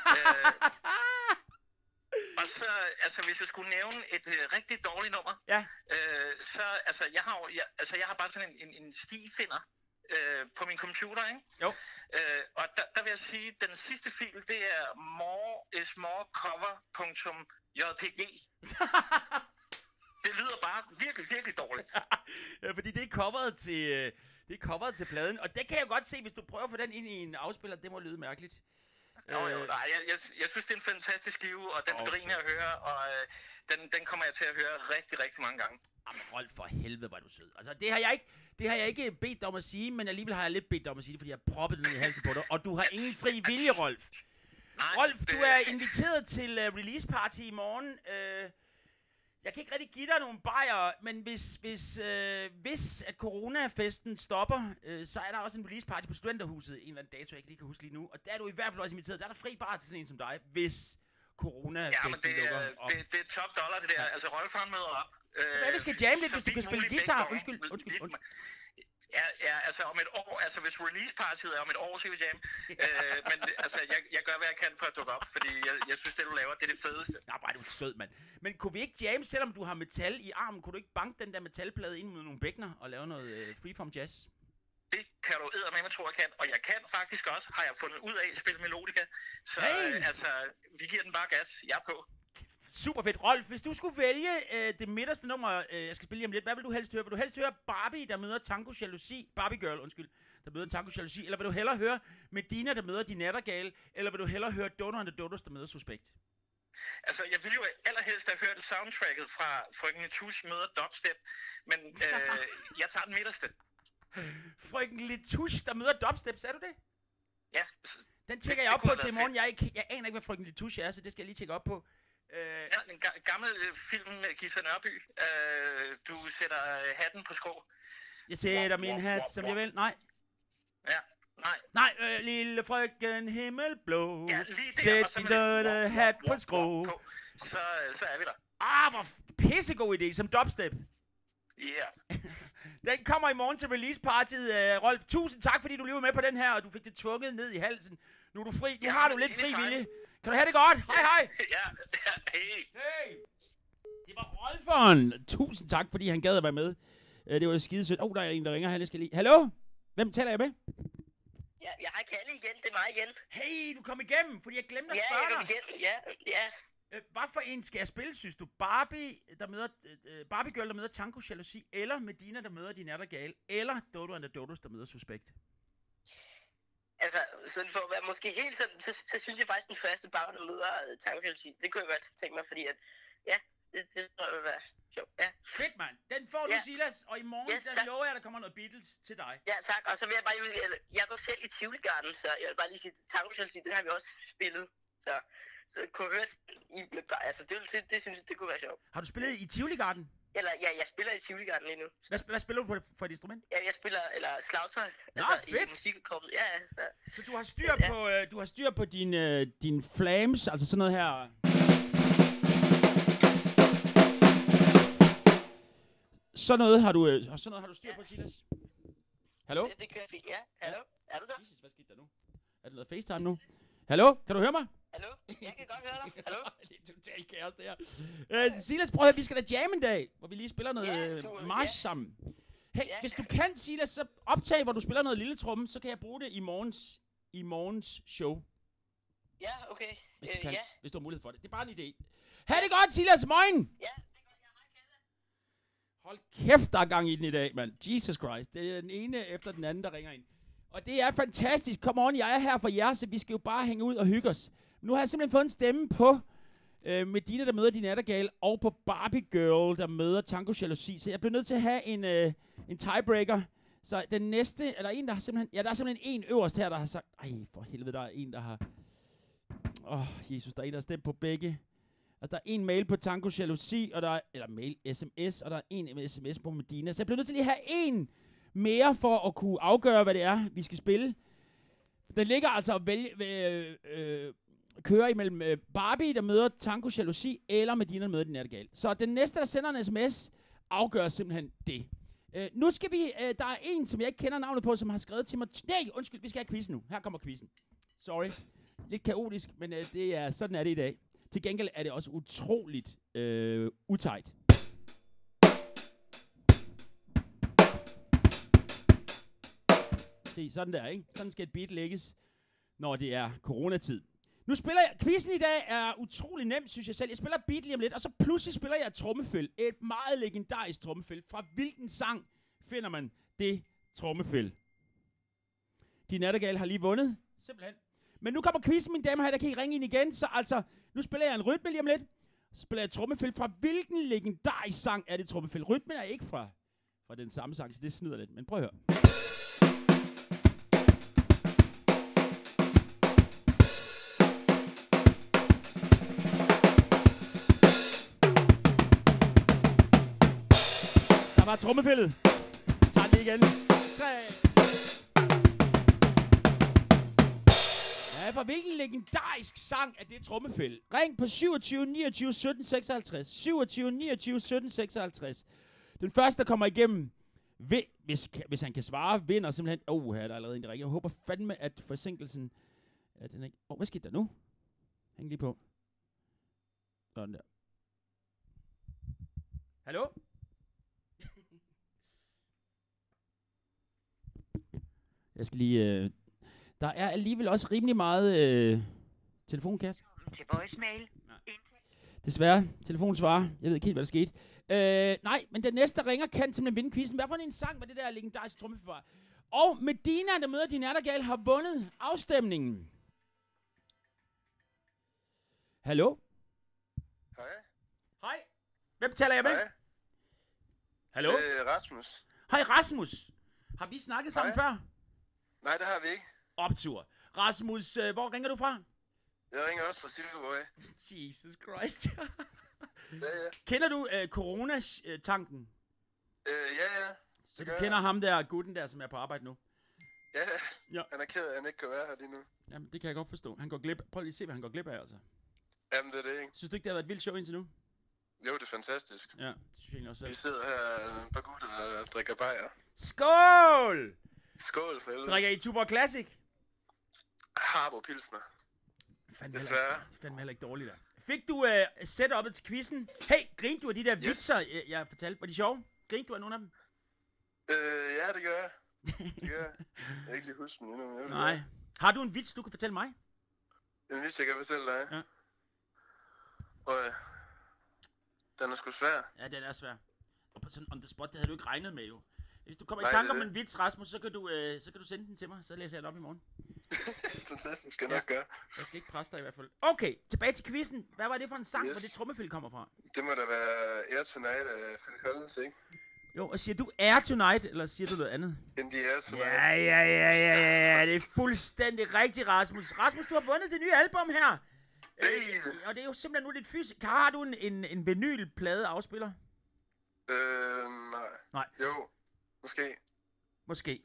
[SPEAKER 6] Og så, altså hvis jeg skulle nævne et rigtig dårligt nummer, så, altså jeg har bare sådan en stifinder på min computer, ikke?
[SPEAKER 2] Jo.
[SPEAKER 6] Og der vil jeg sige, den sidste fil, det er moreismorecover.jpg. Det lyder bare virkelig, virkelig dårligt.
[SPEAKER 2] Ja, fordi det er coveret til pladen, og det kan jeg godt se, hvis du prøver at få den ind i en afspiller, det må lyde mærkeligt.
[SPEAKER 6] Nej, jeg synes, det er en fantastisk skive, og den griner at høre, og den kommer jeg til at høre rigtig, rigtig mange gange.
[SPEAKER 2] Jamen, Rolf, for helvede, hvor er du sød. Altså, det har jeg ikke bedt dig om at sige, men alligevel har jeg lidt bedt dig om at sige det, fordi jeg har proppet den i halsen på dig, og du har ingen fri vilje, Rolf.
[SPEAKER 6] Nej,
[SPEAKER 2] Rolf, du er inviteret til release party i morgen. Jeg kan ikke rigtig give dig nogle bajer, men hvis at coronafesten stopper, så er der også en release party på Studenterhuset, en eller anden dato, jeg ikke lige kan huske lige nu. Og der er du i hvert fald også inviteret. Der er der fri bar til sådan en som dig, hvis coronafesten lukker op.
[SPEAKER 6] Det er top dollar, det der. Altså, Rolf han møder op.
[SPEAKER 2] Hvad, vi skal jamme lidt, hvis du kan spille guitar. Undskyld.
[SPEAKER 6] Ja, altså om et år, altså hvis release-partiet er om et år, så vil jeg jamme. Men altså, jeg gør, hvad jeg kan for at dukke op, fordi jeg synes, det du laver, det er det fedeste.
[SPEAKER 2] Nej, bare er du sød, mand. Men kunne vi ikke jamme, selvom du har metal i armen? Kunne du ikke banke den der metalplade ind med nogle bækkener og lave noget freeform jazz?
[SPEAKER 6] Det kan du eddermame tro, jeg kan. Og jeg kan faktisk også, har jeg fundet ud af, at spille melodika. Så altså, vi giver den bare gas. Jeg er på.
[SPEAKER 2] Super fedt. Rolf, hvis du skulle vælge det midterste nummer, jeg skal spille lige om lidt, hvad vil du helst høre? Vil du helst høre Barbie, der møder Tango Jalousi, Barbie Girl, der møder Tango Jalousi, eller vil du hellere høre Medina, der møder Din Nattergale, eller vil du hellere høre Dodo and the Dodos, der møder Suspekt?
[SPEAKER 6] Altså, jeg ville jo allerhelst have hørt soundtracket fra Frøken Letouche møder Dubstep, men jeg tager den midterste.
[SPEAKER 2] Frøken Letouche, der møder Dubstep, sagde du det?
[SPEAKER 6] Ja.
[SPEAKER 2] Den tjekker jeg op på til i morgen. Jeg aner ikke, hvad Frøken Letouche er, så det skal jeg lige tjekke op på.
[SPEAKER 6] Ja, en gammel film med Ghita Nørby. Du sætter hatten på skrå.
[SPEAKER 2] Jeg sætter min hat, som jeg vil. Nej.
[SPEAKER 6] Ja, nej.
[SPEAKER 2] Nej, lille frøken himmelblå.
[SPEAKER 6] Ja, lige der.
[SPEAKER 2] Sæt din hat på skrå.
[SPEAKER 6] Så er vi der.
[SPEAKER 2] Hvor pissegod idé, som dubstep.
[SPEAKER 6] Yeah.
[SPEAKER 2] Den kommer i morgen til release-partiet, Rolf. Tusind tak, fordi du lige var med på den her, og du fik det tvunget ned i halsen. Nu er du fri. Nu har du lidt fri vilje. Kan du have det godt? Hej.
[SPEAKER 6] Ja, hej.
[SPEAKER 2] Hey. Det var Rolferen. Tusind tak, fordi han gad at være med. Det var skide sødt. Der er en, der ringer her. Jeg skal lige... Hallo? Hvem taler jeg med?
[SPEAKER 4] Ja, jeg har Kalle igen. Det er mig igen.
[SPEAKER 2] Hey, du kom igennem, fordi jeg glemte at
[SPEAKER 4] Ja,
[SPEAKER 2] spørge
[SPEAKER 4] jeg
[SPEAKER 2] dig.
[SPEAKER 4] kom igen. Ja.
[SPEAKER 2] Hvad for en skal jeg spille, synes du? Barbie Girl, der møder Tango Jalousi, eller Medina, der møder Din Nattergale, eller Dodo and the Dodos, der møder Suspekt?
[SPEAKER 4] Altså, sådan for at være måske helt sådan, så synes jeg faktisk, den første bar, der møder Tango Jalousi, det kunne jeg godt tænke mig, fordi at, ja, det tror jeg vil være sjovt, ja.
[SPEAKER 2] Fedt, mand. Den får du, Silas, og i morgen, der lover jeg, der kommer noget Beatles til dig.
[SPEAKER 4] Ja, tak, og så vil jeg bare lige, jeg går selv i Tivoli Garden, så jeg vil bare lige sige, Tango Jalousi, den har vi også spillet, så kunne høre altså det synes jeg, det kunne være sjovt.
[SPEAKER 2] Har du spillet i Tivoli Garden?
[SPEAKER 4] Eller, ja, jeg spiller i Tivoli Garden lige nu.
[SPEAKER 2] Hvad spiller du på for et instrument?
[SPEAKER 4] Ja, jeg spiller, slagtøj.
[SPEAKER 2] Fedt!
[SPEAKER 4] I musikkorpset, ja.
[SPEAKER 2] Så du har styr på din flames, altså sådan noget her... Sådan noget har du styr på, Silas? Hallo?
[SPEAKER 4] Det kører fint, ja. Hallo? Er du der?
[SPEAKER 2] Jesus, hvad skete der nu? Er det noget FaceTime nu? Hallo? Kan du høre mig?
[SPEAKER 4] Hallo? Jeg kan godt høre dig. Hallo?
[SPEAKER 2] Det er totalt kaos, det her. Silas, prøv at høre, vi skal da jamme en dag, hvor vi lige spiller noget march sammen. Hey, hvis du kan, Silas, så optag, hvor du spiller noget lille tromme, så kan jeg bruge det i morgens show.
[SPEAKER 4] Ja, okay.
[SPEAKER 2] Hvis du kan, hvis du har mulighed for det. Det er bare en idé. Ha' det godt, Silas. Moin!
[SPEAKER 4] Ja, det er godt. Jeg har Kalle.
[SPEAKER 2] Hold kæft, der er gang i den i dag, mand. Jesus Christ. Det er den ene efter den anden, der ringer ind. Og det er fantastisk. Come on, jeg er her for jer, så vi skal jo bare hænge ud og hygge os. Nu har jeg simpelthen fået en stemme på Medina, der møder Din Nattergale, og på Barbie Girl, der møder Tango Jalousi. Så jeg bliver nødt til at have en tiebreaker. Så den næste, er der en, der har simpelthen... Ja, der er simpelthen en øverst her, der har sagt... Ej, for helvede, der er en, der har... Jesus, der er en, der har stemt på begge. Altså, der er en mail på Tango Jalousi, og der er... Eller mail, sms, og der er en sms på Medina. Så jeg bliver nødt til lige at have en mere for at kunne afgøre, hvad det er, vi skal spille. Den ligger altså at køre imellem Barbie, der møder Tango Jalousi, eller Medina, der møder Din Nattergale. Så den næste, der sender en sms, afgør simpelthen det. Nu skal vi... der er en, som jeg ikke kender navnet på, som har skrevet til mig... Nej, undskyld, vi skal have quizzen nu. Her kommer quizzen. Sorry. Lidt kaotisk, men det er sådan er det i dag. Til gengæld er det også utroligt utejt. Se, sådan der, ikke? Sådan skal et beat lægges, når det er coronatid. Nu spiller jeg... Quizzen i dag er utrolig nemt, synes jeg selv. Jeg spiller beat lige om lidt, og så pludselig spiller jeg et trommefæld. Et meget legendarisk trommefæld. Fra hvilken sang finder man det trommefæld? Din Nattergale har lige vundet. Simpelthen. Men nu kommer quizzen, mine damer her. Der kan I ringe ind igen. Så altså, nu spiller jeg en rytme lige om lidt. Så spiller jeg et trommefæld. Fra hvilken legendarisk sang er det trommefæld? Rytmen er ikke fra den samme sang, så det snyder lidt. Men prøv at høre. Der var trommefældet. Tag det igen. 3. Ja, fra hvilken legendarisk sang er det trommefæld? Ring på 27 29 17 56. 27 29 17 56. Den første, der kommer igennem, hvis han kan svare, vinder simpelthen... her er der allerede en, der ringer. Jeg håber fandme, at forsinkelsen... at den ikke... hvad skete der nu? Hæng lige på. Sådan der. Hallo? Jeg skal lige... der er alligevel også rimelig meget telefonkasse.
[SPEAKER 7] Til voicemail.
[SPEAKER 2] Desværre, telefonen svarer. Jeg ved ikke helt, hvad der skete. Nej, men den næste, der ringer, kan simpelthen vinde quizzen. Hvad for en sang var det der legendariske trommefæld? Og Medina, der møder Din Nattergale, har vundet afstemningen. Hallo?
[SPEAKER 3] Hej.
[SPEAKER 2] Hej. Hvem taler jeg med?
[SPEAKER 3] Hej.
[SPEAKER 2] Hallo?
[SPEAKER 3] Rasmus.
[SPEAKER 2] Hej Rasmus. Har vi snakket sammen før?
[SPEAKER 3] Nej, det har vi ikke.
[SPEAKER 2] Optur. Rasmus, hvor ringer du fra?
[SPEAKER 3] Jeg ringer også fra Silkeborg.
[SPEAKER 2] Jesus Christ.
[SPEAKER 3] Ja.
[SPEAKER 2] Kender du coronatanken?
[SPEAKER 3] Ja.
[SPEAKER 2] Så du kender ham der, gutten der, som er på arbejde nu?
[SPEAKER 3] Ja. Han er ked af, at han ikke kan være her lige nu.
[SPEAKER 2] Jamen, det kan jeg godt forstå. Han går glip. Prøv lige at se, hvad han går glip af, altså.
[SPEAKER 3] Jamen, det er det, ikke?
[SPEAKER 2] Synes du ikke, det har været et vildt show indtil nu?
[SPEAKER 3] Jo, det er fantastisk.
[SPEAKER 2] Ja, det synes jeg også.
[SPEAKER 3] Vi sidder her på gutter og drikker bajer.
[SPEAKER 2] Skål!
[SPEAKER 3] Skål for helvede.
[SPEAKER 2] Drikker I Tuborg Classic?
[SPEAKER 3] Harbo Pilsner.
[SPEAKER 2] Desværre. Det fandme heller ikke dårligt der. Fik du setup'et til quizzen? Hey, grinte du af de der vitser, jeg fortalte? Var de sjove? Grinte du af nogle af dem?
[SPEAKER 3] Ja, det gør jeg. Det gør jeg. Jeg kan ikke lige huske dem endnu.
[SPEAKER 2] Nej. Har du en vits, du kan fortælle mig?
[SPEAKER 3] En vits, jeg kan fortælle dig?
[SPEAKER 2] Ja.
[SPEAKER 3] Og den er sgu svær.
[SPEAKER 2] Ja, den er svær. Og på sådan on the spot, det havde du ikke regnet med jo. Hvis du kommer i tanke om en vits, Rasmus, så kan du sende den til mig, så læser jeg den op i morgen.
[SPEAKER 3] Fantastisk, skal jeg nok gøre.
[SPEAKER 2] Jeg skal ikke presse dig i hvert fald. Okay, tilbage til quizzen. Hvad var det for en sang, hvor det trommefil kommer fra?
[SPEAKER 3] Det må da være Air Tonight af Phil Collins, ikke?
[SPEAKER 2] Jo, og siger du Air Tonight, eller siger du noget andet?
[SPEAKER 3] In the Air Tonight.
[SPEAKER 2] Ja, det er fuldstændig rigtigt, Rasmus. Rasmus, du har vundet det nye album her. Og det er jo simpelthen nu dit fysisk. Har du en vinylplade afspiller?
[SPEAKER 3] Nej. Jo, måske.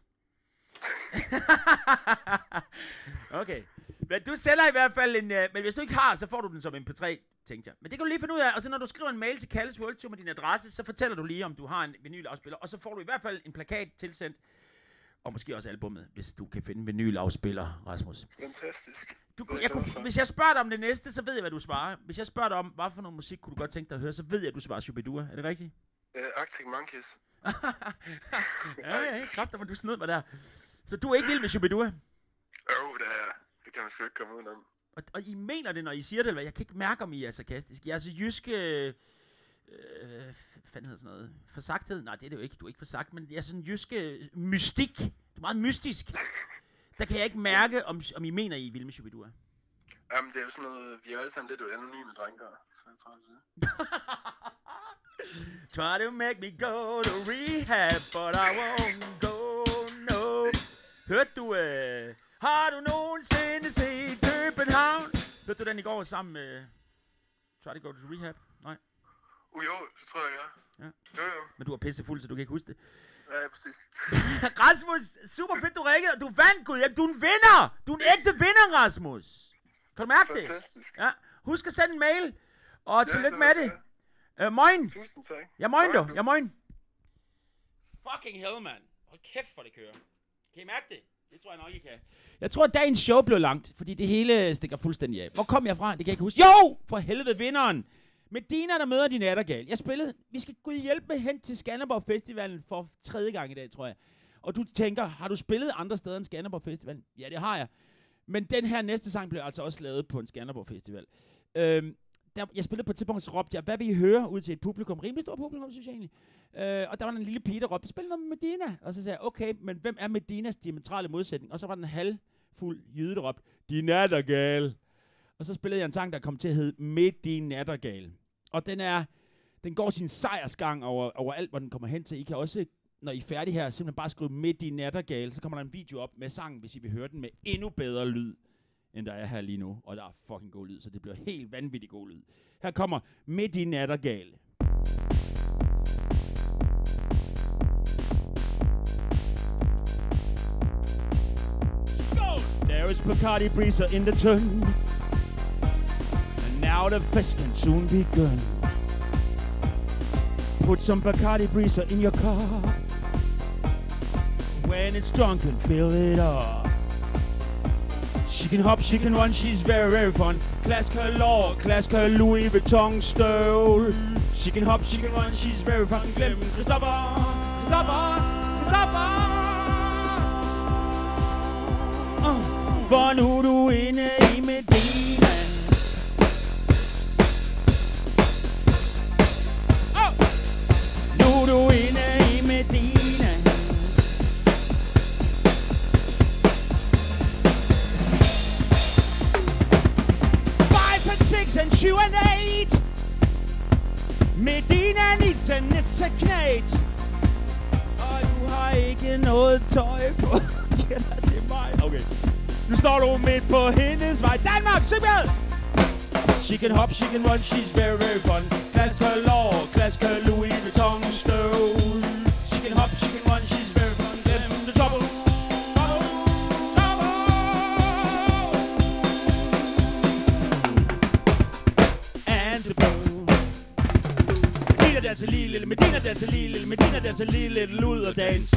[SPEAKER 2] Okay. Men du sælger i hvert fald en... men hvis du ikke har, så får du den som MP3, tænkte jeg. Men det kan du lige finde ud af. Og så når du skriver en mail til Kalles World Tour med din adresse, så fortæller du lige, om du har en vinylafspiller. Og så får du i hvert fald en plakat tilsendt. Og måske også albummet, hvis du kan finde en vinylafspiller, Rasmus.
[SPEAKER 3] Fantastisk.
[SPEAKER 2] Hvis jeg spørger dig om det næste, så ved jeg, hvad du svarer. Hvis jeg spørger dig om, hvad for noget musik kunne du godt tænke dig at høre, så ved jeg, at du svarer Shubidua. Er det rigtigt?
[SPEAKER 3] Arctic Monkeys.
[SPEAKER 2] ja, kræfter, men du snød mig der. Så du er ikke vild med Shubidua?
[SPEAKER 3] Det er. Det kan man sgu ikke komme udenom.
[SPEAKER 2] Og I mener det, når I siger det, eller hvad? Jeg kan ikke mærke, om I er sarkastiske. Jeg er så jyske... hvad fanden hedder sådan noget? Forsagthed? Nej, det er det jo ikke. Du er ikke forsagt, men jeg er sådan jyske mystik. Du er meget mystisk. Der kan jeg ikke mærke, om I mener, I er vilde med Shubidua.
[SPEAKER 3] Jamen, det er jo sådan noget... Vi er alle sammen lidt anonyme drengere. Så jeg tror det.
[SPEAKER 2] Try to make me go to rehab, but I won't go, no. Hørte du, har du nogensinde set København? Hørte du den i går sammen med Try to go to rehab? Nej.
[SPEAKER 3] Jo, så tror jeg, ja. Jo.
[SPEAKER 2] Men du er pissefuld, så du kan ikke huske det.
[SPEAKER 3] Ja, præcis.
[SPEAKER 2] Rasmus, super fedt, du ringede. Du vandt, Gud. Jamen, du er en vinder. Du er en ægte vinder, Rasmus. Kan du mærke det?
[SPEAKER 3] Fantastisk.
[SPEAKER 2] Ja. Husk at sende en mail. Og tillykke med det. Moin.
[SPEAKER 3] Tusind tak.
[SPEAKER 2] Ja, moin du. Ja, moin. Fucking hell, man. Hold kæft, for det kører. Kan I mærke det? Det tror jeg nok, I kan. Jeg tror, at dagens show blev langt, fordi det hele stikker fuldstændig af. Hvor kom jeg fra? Det kan jeg ikke huske. Jo! For helvede, vinderen. Medina, der møder din Nattergal. Jeg spillede... Vi skal gå hjælpe med hen til Skanderborg Festivalen for 3. gang i dag, tror jeg. Og du tænker, har du spillet andre steder end Skanderborg Festivalen? Ja, det har jeg. Men den her næste sang blev altså også lavet på en Skanderborg Festival. Jeg spillede på et tidspunkt, så råbte jeg, hvad vil I høre ud til et publikum? Rimelig stort publikum, synes jeg egentlig. Og der var en lille pige, der råbte, spil noget med Medina. Og så sagde jeg, okay, men hvem er Medinas diametrale modsætning? Og så var den halvfuld jyde, der råbte, din Nattergal. Og så spillede jeg en sang, der kom til at hedde Med din Nattergal. Og den går sin sejrsgang over alt, hvor den kommer hen til. I kan også, når I er færdige her, simpelthen bare skrive Med din Nattergal. Så kommer der en video op med sangen, hvis I vil høre den med endnu bedre lyd, end der er her lige nu. Og der er fucking god lyd, så det bliver helt vanvittigt god lyd. Her kommer Med din Nattergal. There is Bacardi Breezer in the tun, and now the fest can soon begun. Put some Bacardi Breezer in your car. When it's drunk and fill it up. She can hop, she can run, she's very, very fun. Klask her lår, klask her Louis Vuitton støvl. She can hop, she can run, she's very fun. Glem Christopher, Christopher, Christopher. For nu er du inde i Medina. Nu er du inde i Medina. 5 and 6 and 2 and 8. Medina needs a næste knæt. Og du har ikke noget tøj på. Giv dig til mig. Okay. Nu står du midt på hendes vej. Danmark, syng med! She can hop, she can run, she's very, very fun. Klask her lår, klask her Louis Vuitton støvl. She can hop, she can run, she's very fun. Glem the trouble, trouble, trouble. And the boom. Medina danser lille, Medina danser lille, luderdans.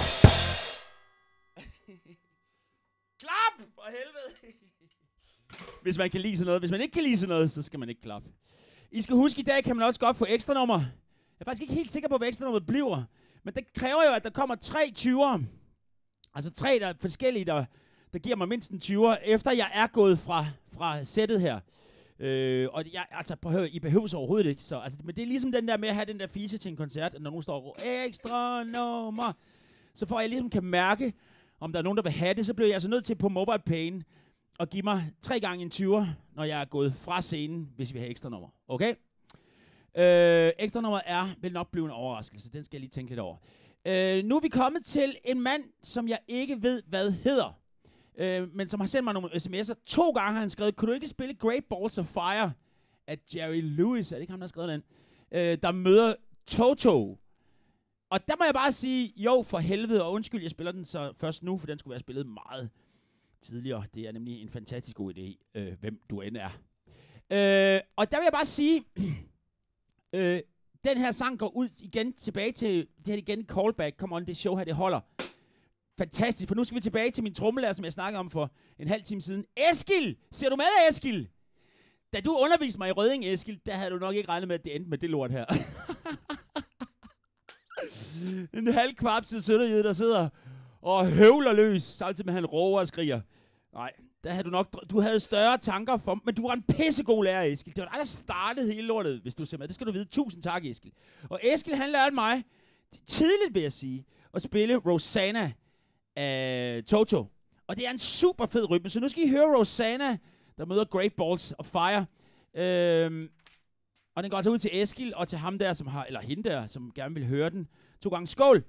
[SPEAKER 2] Klap! For helvede! Hvis man kan lide sådan noget. Hvis man ikke kan lide sådan noget, så skal man ikke klappe. I skal huske, i dag kan man også godt få ekstra nummer. Jeg er faktisk ikke helt sikker på, hvad ekstra nummeret bliver. Men det kræver jo, at der kommer 3 20'ere. Altså 3 der er forskellige, der giver mig mindst en 20'er, efter jeg er gået fra sættet her. Og jeg, altså, I behøver overhovedet ikke. Så, altså, men det er ligesom den der med at have den der feature til en koncert, at når nogen står ekstra nummer, så får jeg ligesom kan mærke, om der er nogen, der vil have det, så bliver jeg altså nødt til på MobilePay at give mig 3 gange en 20'er, når jeg er gået fra scenen, hvis vi har ekstra nummer. Okay? Ekstra nummer vil nok blive en overraskelse. Den skal jeg lige tænke lidt over. Nu er vi kommet til en mand, som jeg ikke ved, hvad hedder. Men som har sendt mig nogle sms'er. 2 gange har han skrevet, kunne du ikke spille Great Balls of Fire af Jerry Lewis? Er det ikke ham, der har skrevet den? Der møder Toto. Og der må jeg bare sige, jo for helvede, og undskyld, jeg spiller den så først nu, for den skulle være spillet meget tidligere. Det er nemlig en fantastisk god idé, hvem du end er. Og der vil jeg bare sige, den her sang går ud igen tilbage til, det her igen callback, come on, det show her, det holder. Fantastisk, for nu skal vi tilbage til min trommelærer, som jeg snakkede om for en halv time siden. Eskil! Ser du med, Eskil? Da du underviste mig i Rødding, Eskil, der havde du nok ikke regnet med, at det endte med det lort her. En halv kvapset sønderjyde, der sidder og høvler løs, samtidig med, at han råber og skriger. Nej, der havde du havde større tanker for, men du var en pissegod lærer, Eskil. Det var dig, der startede hele lortet, hvis du ser med. Det skal du vide. 1000 tak, Eskil. Og Eskil, han lærte mig, tidligt vil jeg sige, at spille Rosanna af Toto. Og det er en super fed rytme, så nu skal I høre Rosanna, der møder Great Balls of Fire. Og den går altså ud til Eskil og til ham der, som har, eller hende der, som gerne vil høre den. 2 gange skål.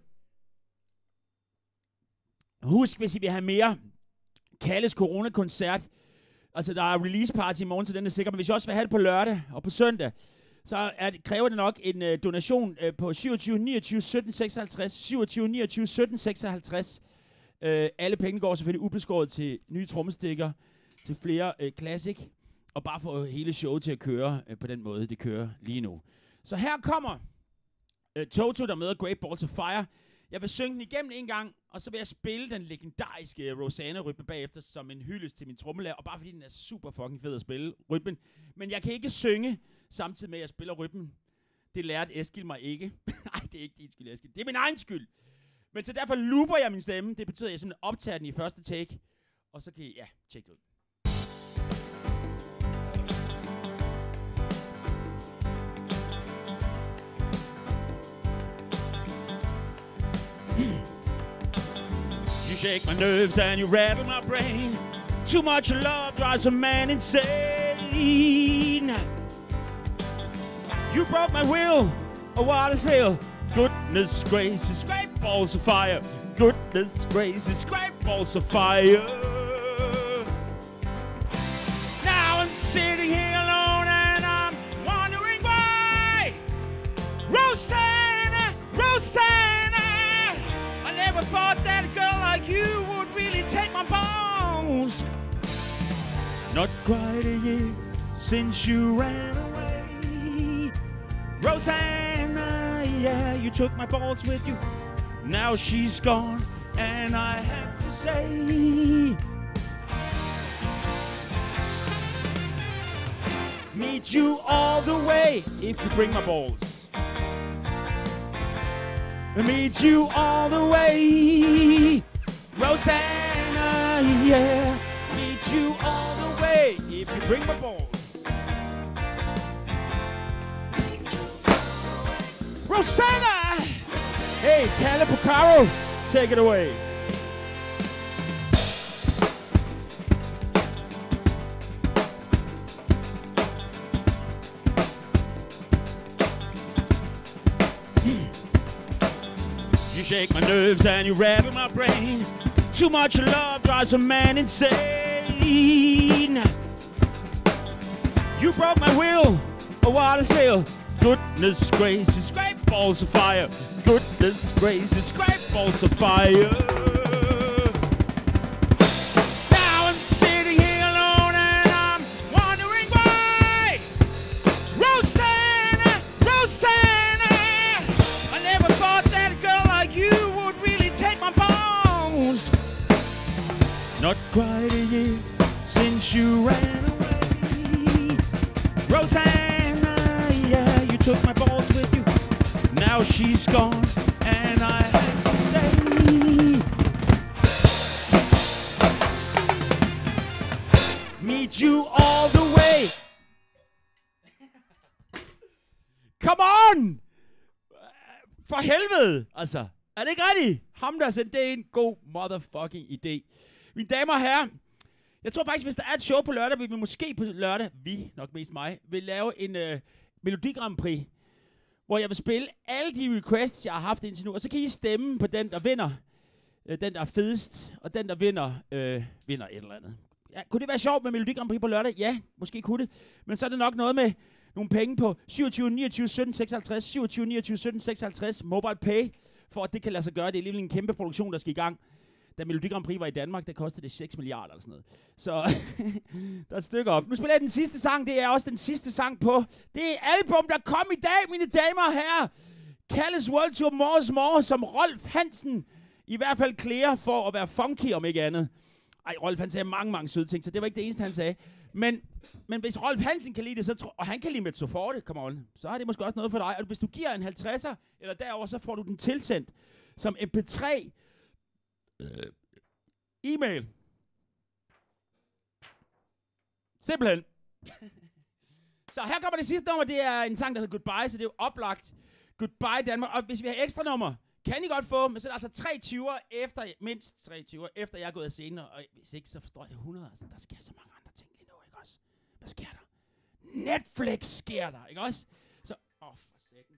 [SPEAKER 2] Husk, hvis I vil have mere Kalles Corona-koncert, altså der er release party i morgen, så den er sikker, men hvis I også vil have det på lørdag og på søndag, så kræver det nok en donation på 27 29 17 56, 27 29 17 56. Alle penge går selvfølgelig ubeskåret til nye trommestikker, til flere Classic, og bare få hele showet til at køre på den måde, det kører lige nu. Så her kommer Toto, der møder Great Balls of Fire. Jeg vil synge den igennem en gang, og så vil jeg spille den legendariske Rosanna-rytme bagefter som en hyldest til min trommelærer, og bare fordi den er super fucking fed at spille rytmen. Men jeg kan ikke synge samtidig med, at jeg spiller rytmen. Det lærte Eskil mig ikke. Nej, det er ikke din skyld, Eskil. Det er min egen skyld. Men så derfor looper jeg min stemme. Det betyder, at jeg simpelthen optager den i første take. Og så kan I, tjekke det ud. You shake my nerves and you rattle my brain. Too much love drives a man insane. You broke my will, oh what a thrill. Goodness gracious, great balls of fire. Goodness gracious, great balls of fire. Now I'm sitting here alone and I'm wondering why. Rosanna, Rosanna, I never thought that a girl like you would really take my bones. Not quite a year since you ran away. Rosanna, yeah, you took my balls with you. Now she's gone, and I have to say, meet you all the way if you bring my balls. Meet you all the way, Rosanna, yeah. Meet you all the way if you bring my balls. Rosanna! Hey, Kalle Porcaro, take it away. You shake my nerves and you rattle my brain. Too much love drives a man insane. You broke my will, oh what a thrill. Goodness gracious, great balls of fire. Goodness gracious, great balls of fire. Now I'm sitting here alone and I'm wondering why. Rosanna, Rosanna, I never quite a year since you ran away. Rosanna, yeah, you took my balls with you. Now she's gone, and I have to say, meet you all the way. Come on! For helvede! Altså, er det ikke rigtigt? Ham, der sendte det en god motherfucking idé. Mine damer og herrer, jeg tror faktisk, hvis der er et show på lørdag, vil vi måske på lørdag, nok mest mig, vil lave en Melodi Grand Prix, hvor jeg vil spille alle de requests, jeg har haft indtil nu, og så kan I stemme på den, der vinder, den, der er fedest, og den, der vinder et eller andet. Ja, kunne det være sjovt med Melodi Grand Prix på lørdag? Ja, måske kunne det. Men så er det nok noget med nogle penge på 27, 29, 17, 56, 27, 29, 17, 56, Mobile Pay, for at det kan lade sig gøre. Det er alligevel en kæmpe produktion, der skal i gang. Da Melodi Grand Prix var i Danmark, der kostede det 6 milliarder eller sådan noget. Så der er et stykke op. Nu spiller jeg den sidste sang. Det er også den sidste sang på det album, der kom i dag, mine damer og herrer. Kalles World Tour More More, som Rolf Hansen i hvert fald klæder for at være funky, om ikke andet. Ej, Rolf han sagde mange søde ting, så det var ikke det eneste, han sagde. Men hvis Rolf Hansen kan lide det, og han kan lide Mezzo Forte, come on, så har det måske også noget for dig. Og hvis du giver en 50'er eller derover, så får du den tilsendt som MP3 e-mail. Simpelthen. Så her kommer det sidste nummer. Det er en sang, der hedder Goodbye, så det er jo oplagt. Goodbye Danmark. Og hvis vi har ekstra nummer, kan I godt få, men så er der altså 3 20'er efter, mindst 3 20'er efter jeg er gået af scenen. Og hvis ikke, så forstår jeg det 100. Altså, der sker så mange andre ting lige nu, ikke også? Hvad sker der? Netflix sker der, ikke også? Så, for sækken.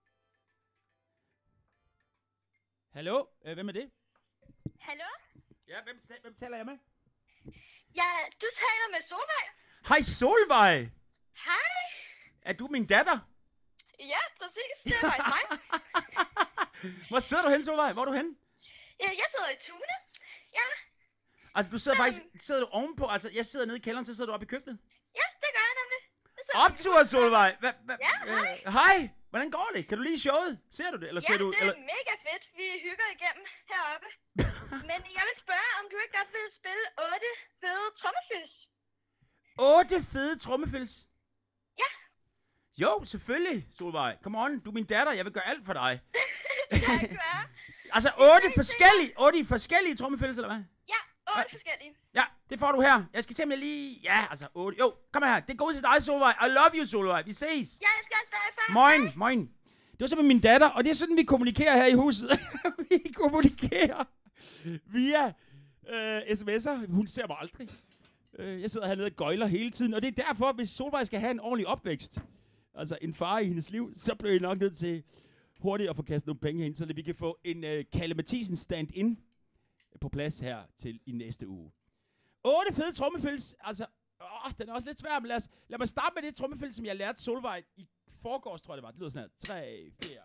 [SPEAKER 2] Hallo? Hvem er det?
[SPEAKER 5] Hallo?
[SPEAKER 2] Ja, hvem taler jeg med?
[SPEAKER 5] Ja, du taler med Solvej.
[SPEAKER 2] Hej Solvej!
[SPEAKER 5] Hej.
[SPEAKER 2] Er du min datter?
[SPEAKER 5] Ja, præcis. Det er faktisk mig.
[SPEAKER 2] Hvor sidder du hen, Solvej? Hvor er du henne?
[SPEAKER 5] Ja, jeg sidder i Tune. Ja.
[SPEAKER 2] Altså, du sidder faktisk sidder du ovenpå. Altså, jeg sidder nede i kælderen, så sidder du oppe i køkkenet.
[SPEAKER 5] Ja, det gør jeg nemlig.
[SPEAKER 2] Optur, Solvej!
[SPEAKER 5] Ja, hej.
[SPEAKER 2] Hej! Hvordan går det? Kan du lide showet? Ser du det? Eller
[SPEAKER 5] Ja,
[SPEAKER 2] ser du,
[SPEAKER 5] det er mega fedt. Vi hygger igennem heroppe. Men jeg vil spørge, om du ikke godt vil spille 8 fede trommefils?
[SPEAKER 2] 8 fede trommefils?
[SPEAKER 5] Ja.
[SPEAKER 2] Jo, selvfølgelig, Solvej. Come on, du er min datter. Jeg vil gøre alt for dig.
[SPEAKER 5] Det kan ikke være.
[SPEAKER 2] Altså, 8 forskellige trommefils, eller hvad?
[SPEAKER 5] Ja, 8 forskellige.
[SPEAKER 2] Ja, det får du her. Jeg skal simpelthen lige... Ja, altså 8. Jo, kom her. Det går til dig, Solvej. I love you, Solvej. Vi ses.
[SPEAKER 5] Ja, jeg skal også dig.
[SPEAKER 2] Moin. Det var simpelthen min datter, og det er sådan, vi kommunikerer her i huset. Vi kommunikerer via sms'er. Hun ser mig aldrig. Jeg sidder hernede og gøjler hele tiden, og det er derfor, hvis Solvej skal have en ordentlig opvækst, altså en far i hendes liv, så bliver jeg nok nødt til hurtigt at få kastet nogle penge hen, så vi kan få en Kalle Mathisen stand-in på plads her til i næste uge. 8 fede trommefils, altså, den er også lidt svær, men lad mig starte med det trommefils, som jeg lærte Solvej i forgårs, tror jeg det var. Det lyder sådan her. 3, 4.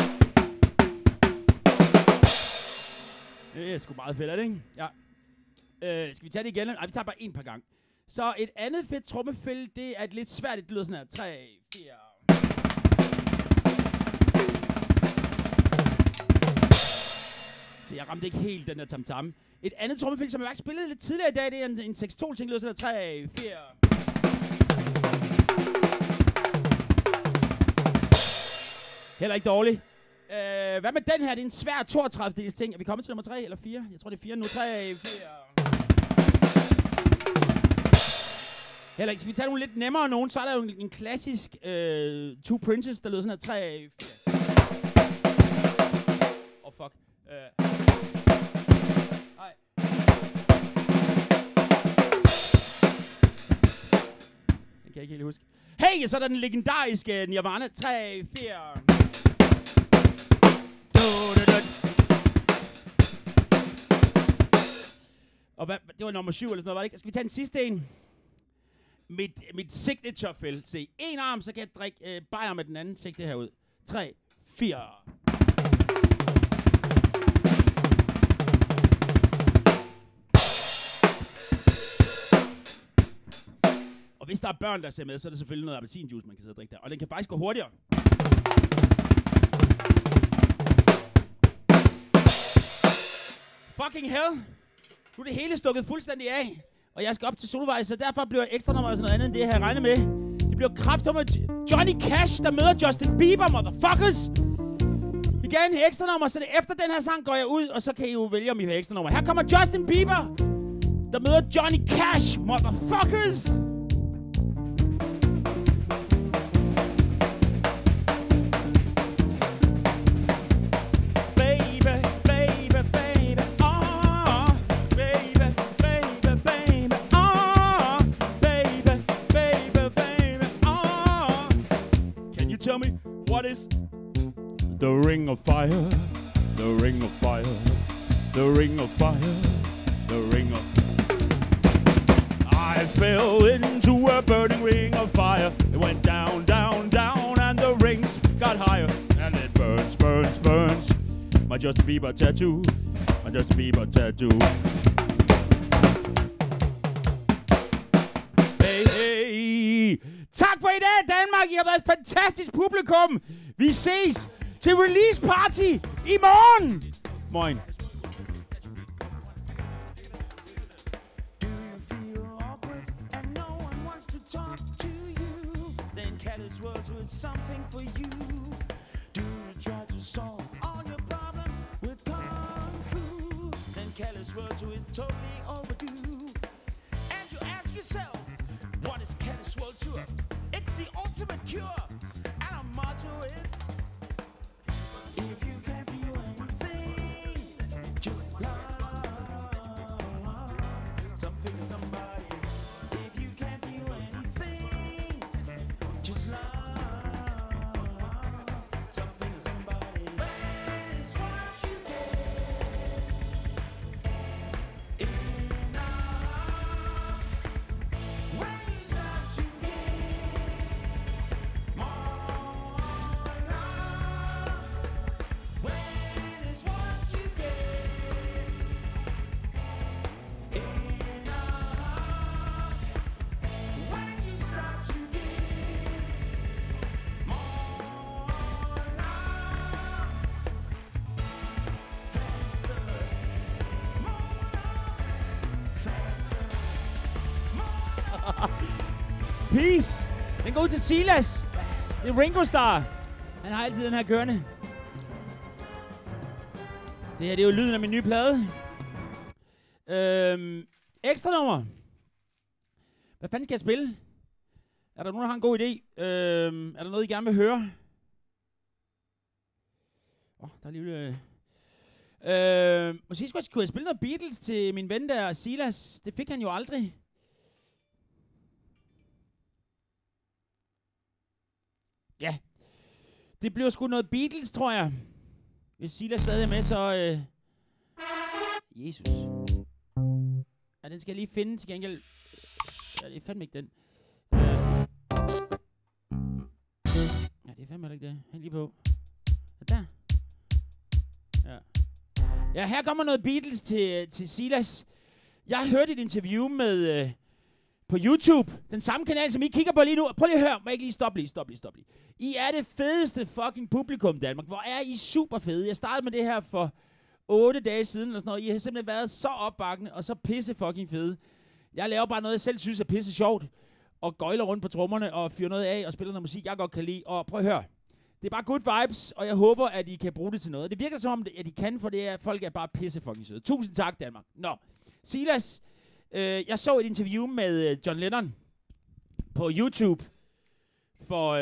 [SPEAKER 2] Det er sgu meget fedt, er det ikke? Ja. Skal vi tage det igen? Nej, vi tager bare en par gange. Så et andet fedt trommefil, det er et lidt svært, det lyder sådan her. 3, 4. Så jeg ramte ikke helt den der tam-tam. Et andet trommefil, som jeg faktisk spillede lidt tidligere i dag, det er en 6-2 ting, lyder sådan her. 3, 4. Heller ikke dårligt. Hvad med den her? Det er en svær 32 ting. Er vi kommet til nummer 3 eller 4? Jeg tror det er 4 nu. 3, 4. Heller ikke. Skal vi tage nogle lidt nemmere nogen? Så er der jo en klassisk Two Princes, der lyder sådan her. 3, 4. Fuck. Nej. Den kan jeg ikke helt huske. Hey, så er der den legendariske Nirvana. 3, 4. Og hvad, det var nummer 7 eller sådan noget, var det ikke? Skal vi tage den sidste en? Mit signature felt. Se, en arm, så kan jeg drikke bajer med den anden. Tjek det her ud. 3, 4. Og hvis der er børn, der ser med, så er det selvfølgelig noget appelsinjuice, man kan sidde og drikke der. Og den kan faktisk gå hurtigere. Fucking hell. Nu er det hele stukket fuldstændig af. Og jeg skal op til Solvej, så derfor bliver ekstra nummer sådan noget andet end det, jeg havde regnet med. Det bliver kraftigt med Johnny Cash, der møder Justin Bieber, motherfuckers! Igen, ekstra nummer, så efter den her sang går jeg ud, og så kan I jo vælge, om I vil have ekstra nummer. Her kommer Justin Bieber, der møder Johnny Cash, motherfuckers! Tell me, what is the ring of fire? The ring of fire. The ring of fire. The ring of... I fell into a burning ring of fire. It went down, down, down, and the rings got higher. And it burns, burns, burns. My Justin Bieber tattoo. My Justin Bieber tattoo. Hey, hey. Tak for i dag, Danmark. I har været et fantastisk publikum. Vi ses til release party i morgen. Moin. Something for you. Do you try to solve all your problems with kung fu? Then Kelly's World Tour is totally overdue. And you ask yourself, what is Kelly's World Tour? It's the ultimate cure. And our motto is, if you can't feel anything, just love something or somebody. If you can't feel anything, just love something or somebody. When it's what you get enough. When you start to get more love. When it's what you get enough. When you start to get more love. Faster, more love. Faster, more love. Peace! Den går ud til Silas. Det er Ringo Starr. Han har altid den her kørende. Det her, det er jo lyden af min nye plade. Ekstra nummer. Hvad fanden skal jeg spille? Er der nogen, der har en god idé? Er der noget, I gerne vil høre? Der er lige... måske skulle jeg spille noget Beatles til min ven der, Silas. Det fik han jo aldrig. Ja. Det bliver sgu noget Beatles, tror jeg. Hvis Silas stadig er med, så... Jesus. Ja, den skal jeg lige finde til gengæld. Ja, det er fandme ikke den. Ja, det er fandme ikke det. Hæng lige på. Ja, der. Ja. Ja, her kommer noget Beatles til Silas. Jeg har hørt et interview med... på YouTube. Den samme kanal, som I kigger på lige nu. Prøv lige at høre. Må jeg ikke lige stoppe lige. I er det fedeste fucking publikum, Danmark. Hvor er I super fede. Jeg startede med det her for 8 dage siden. Eller sådan noget. I har simpelthen været så opbakkende og så pisse fucking fede. Jeg laver bare noget, jeg selv synes er pisse sjovt. Og gøjler rundt på trommerne og fyrer noget af og spiller noget musik, jeg godt kan lide. Og prøv at høre. Det er bare good vibes, og jeg håber, at I kan bruge det til noget. Det virker som om, at I kan, for det er, folk er bare pisse fucking søde. Tusind tak, Danmark. Nå. Silas... jeg så et interview med John Lennon på YouTube for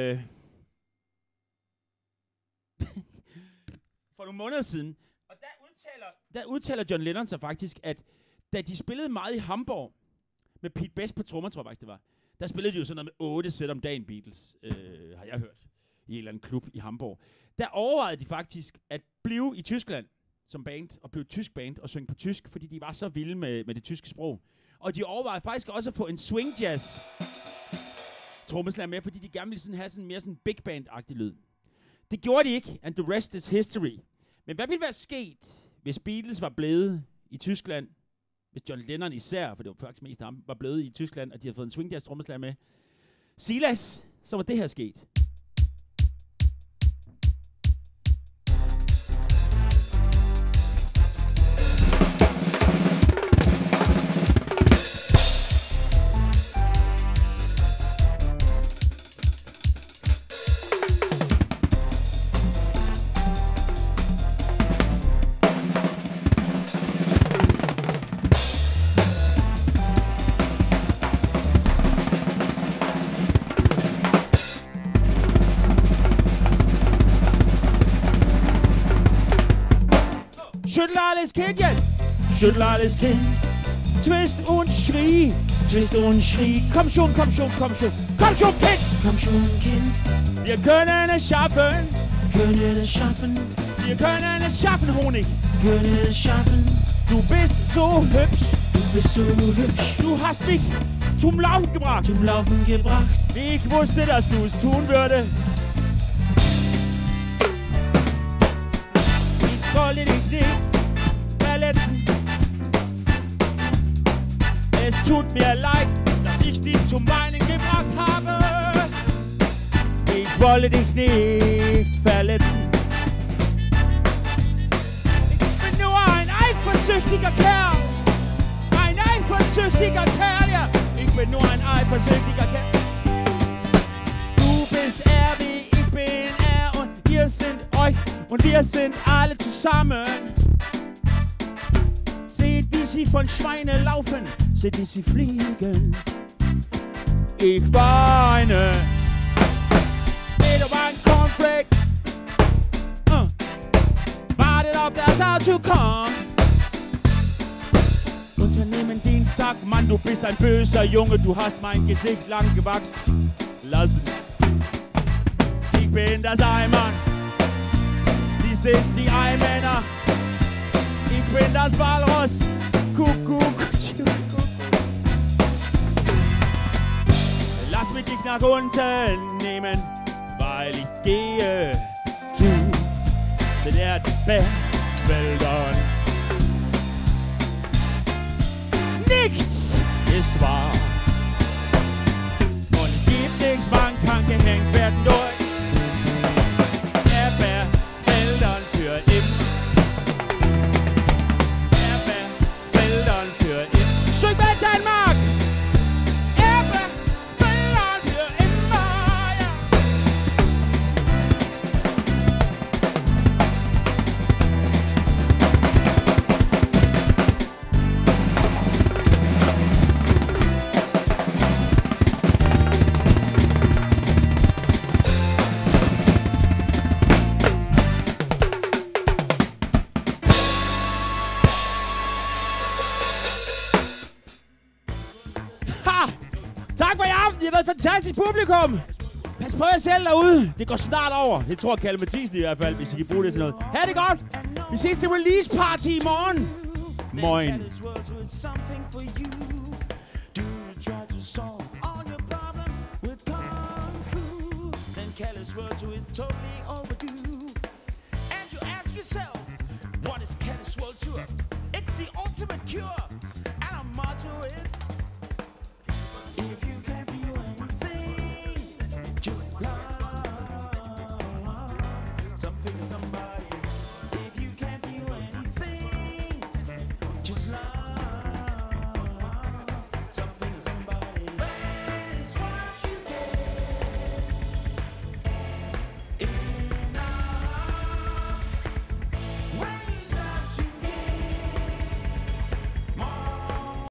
[SPEAKER 2] for nogle måneder siden. Og der udtaler John Lennon sig faktisk, at da de spillede meget i Hamburg med Pete Best på trommer, tror jeg faktisk det var, der spillede de jo sådan noget med 8 sæt om dagen Beatles, har jeg hørt, i en eller anden klub i Hamburg. Der overvejede de faktisk at blive i Tyskland som band, og blev et tysk band, og synge på tysk, fordi de var så vilde med det tyske sprog. Og de overvejede faktisk også at få en swing jazz trommeslager med, fordi de gerne ville sådan have sådan mere sådan big band-agtig lyd. Det gjorde de ikke, and the rest is history. Men hvad ville være sket, hvis Beatles var blevet i Tyskland, hvis John Lennon især, for det var faktisk mest ham, var blevet i Tyskland, og de havde fået en swing jazz trommeslager med, Silas, så var det her sket. schüttel alles Kind jetzt. Schüttel alles Kind. Twist und Schrie. Twist und Schrie. Komm schon, komm schon, komm schon. Komm schon, Kind. Komm schon, Kind. Wir können es schaffen. Können es schaffen. Wir können es schaffen, Honig. Können es schaffen. Du bist so hübsch. Du bist so hübsch. Du hast mich zum Laufen gebracht. Zum Laufen gebracht. Ich wusste, dass du es tun würdest. Ich wollte dich nicht verletzen. Es tut mir leid, dass ich dich zum Weinen gebracht habe. Ich wollte dich nicht verletzen. Ich bin nur ein eifersüchtiger Kerl. Ein eifersüchtiger Kerl, ja. Ich bin nur ein eifersüchtiger Kerl. Du bist er, wie ich bin er. Und wir sind euch und wir sind alle zusammen. Seht, wie sie von Schweine laufen. Seht, wie sie fliegen. Ich weine. Steht auf ein Cornflake. Wartet auf das Auto kommt. Unternehmen Dienstag. Mann, du bist ein böser Junge. Du hast mein Gesicht lang gewachsen lassen. Ich bin das Eimann. Sie sind die Eimänner. Ich bin das Walross. Kuckuck. Lass mich dich nach unten nehmen, weil ich gehe zu den Erdbeerwäldern. Nichts ist wahr und es gibt nichts, man kann gehängt werden durch Erdbeerwäldern für immer. Erdbeerwäldern für immer. Schön mit dein Mark! Erdbeerwäldern für immer, ja. Tak for i aften. I har været et fantastisk publikum. Pas på jer selv derude. Det går snart over. Det tror Kalle Mathisen i hvert fald, hvis I kan bruge det til noget. Ha' det godt. Vi ses til release party i morgen. Moin.
[SPEAKER 7] What is Kelly's World Tour? It's the ultimate cure, and our motto is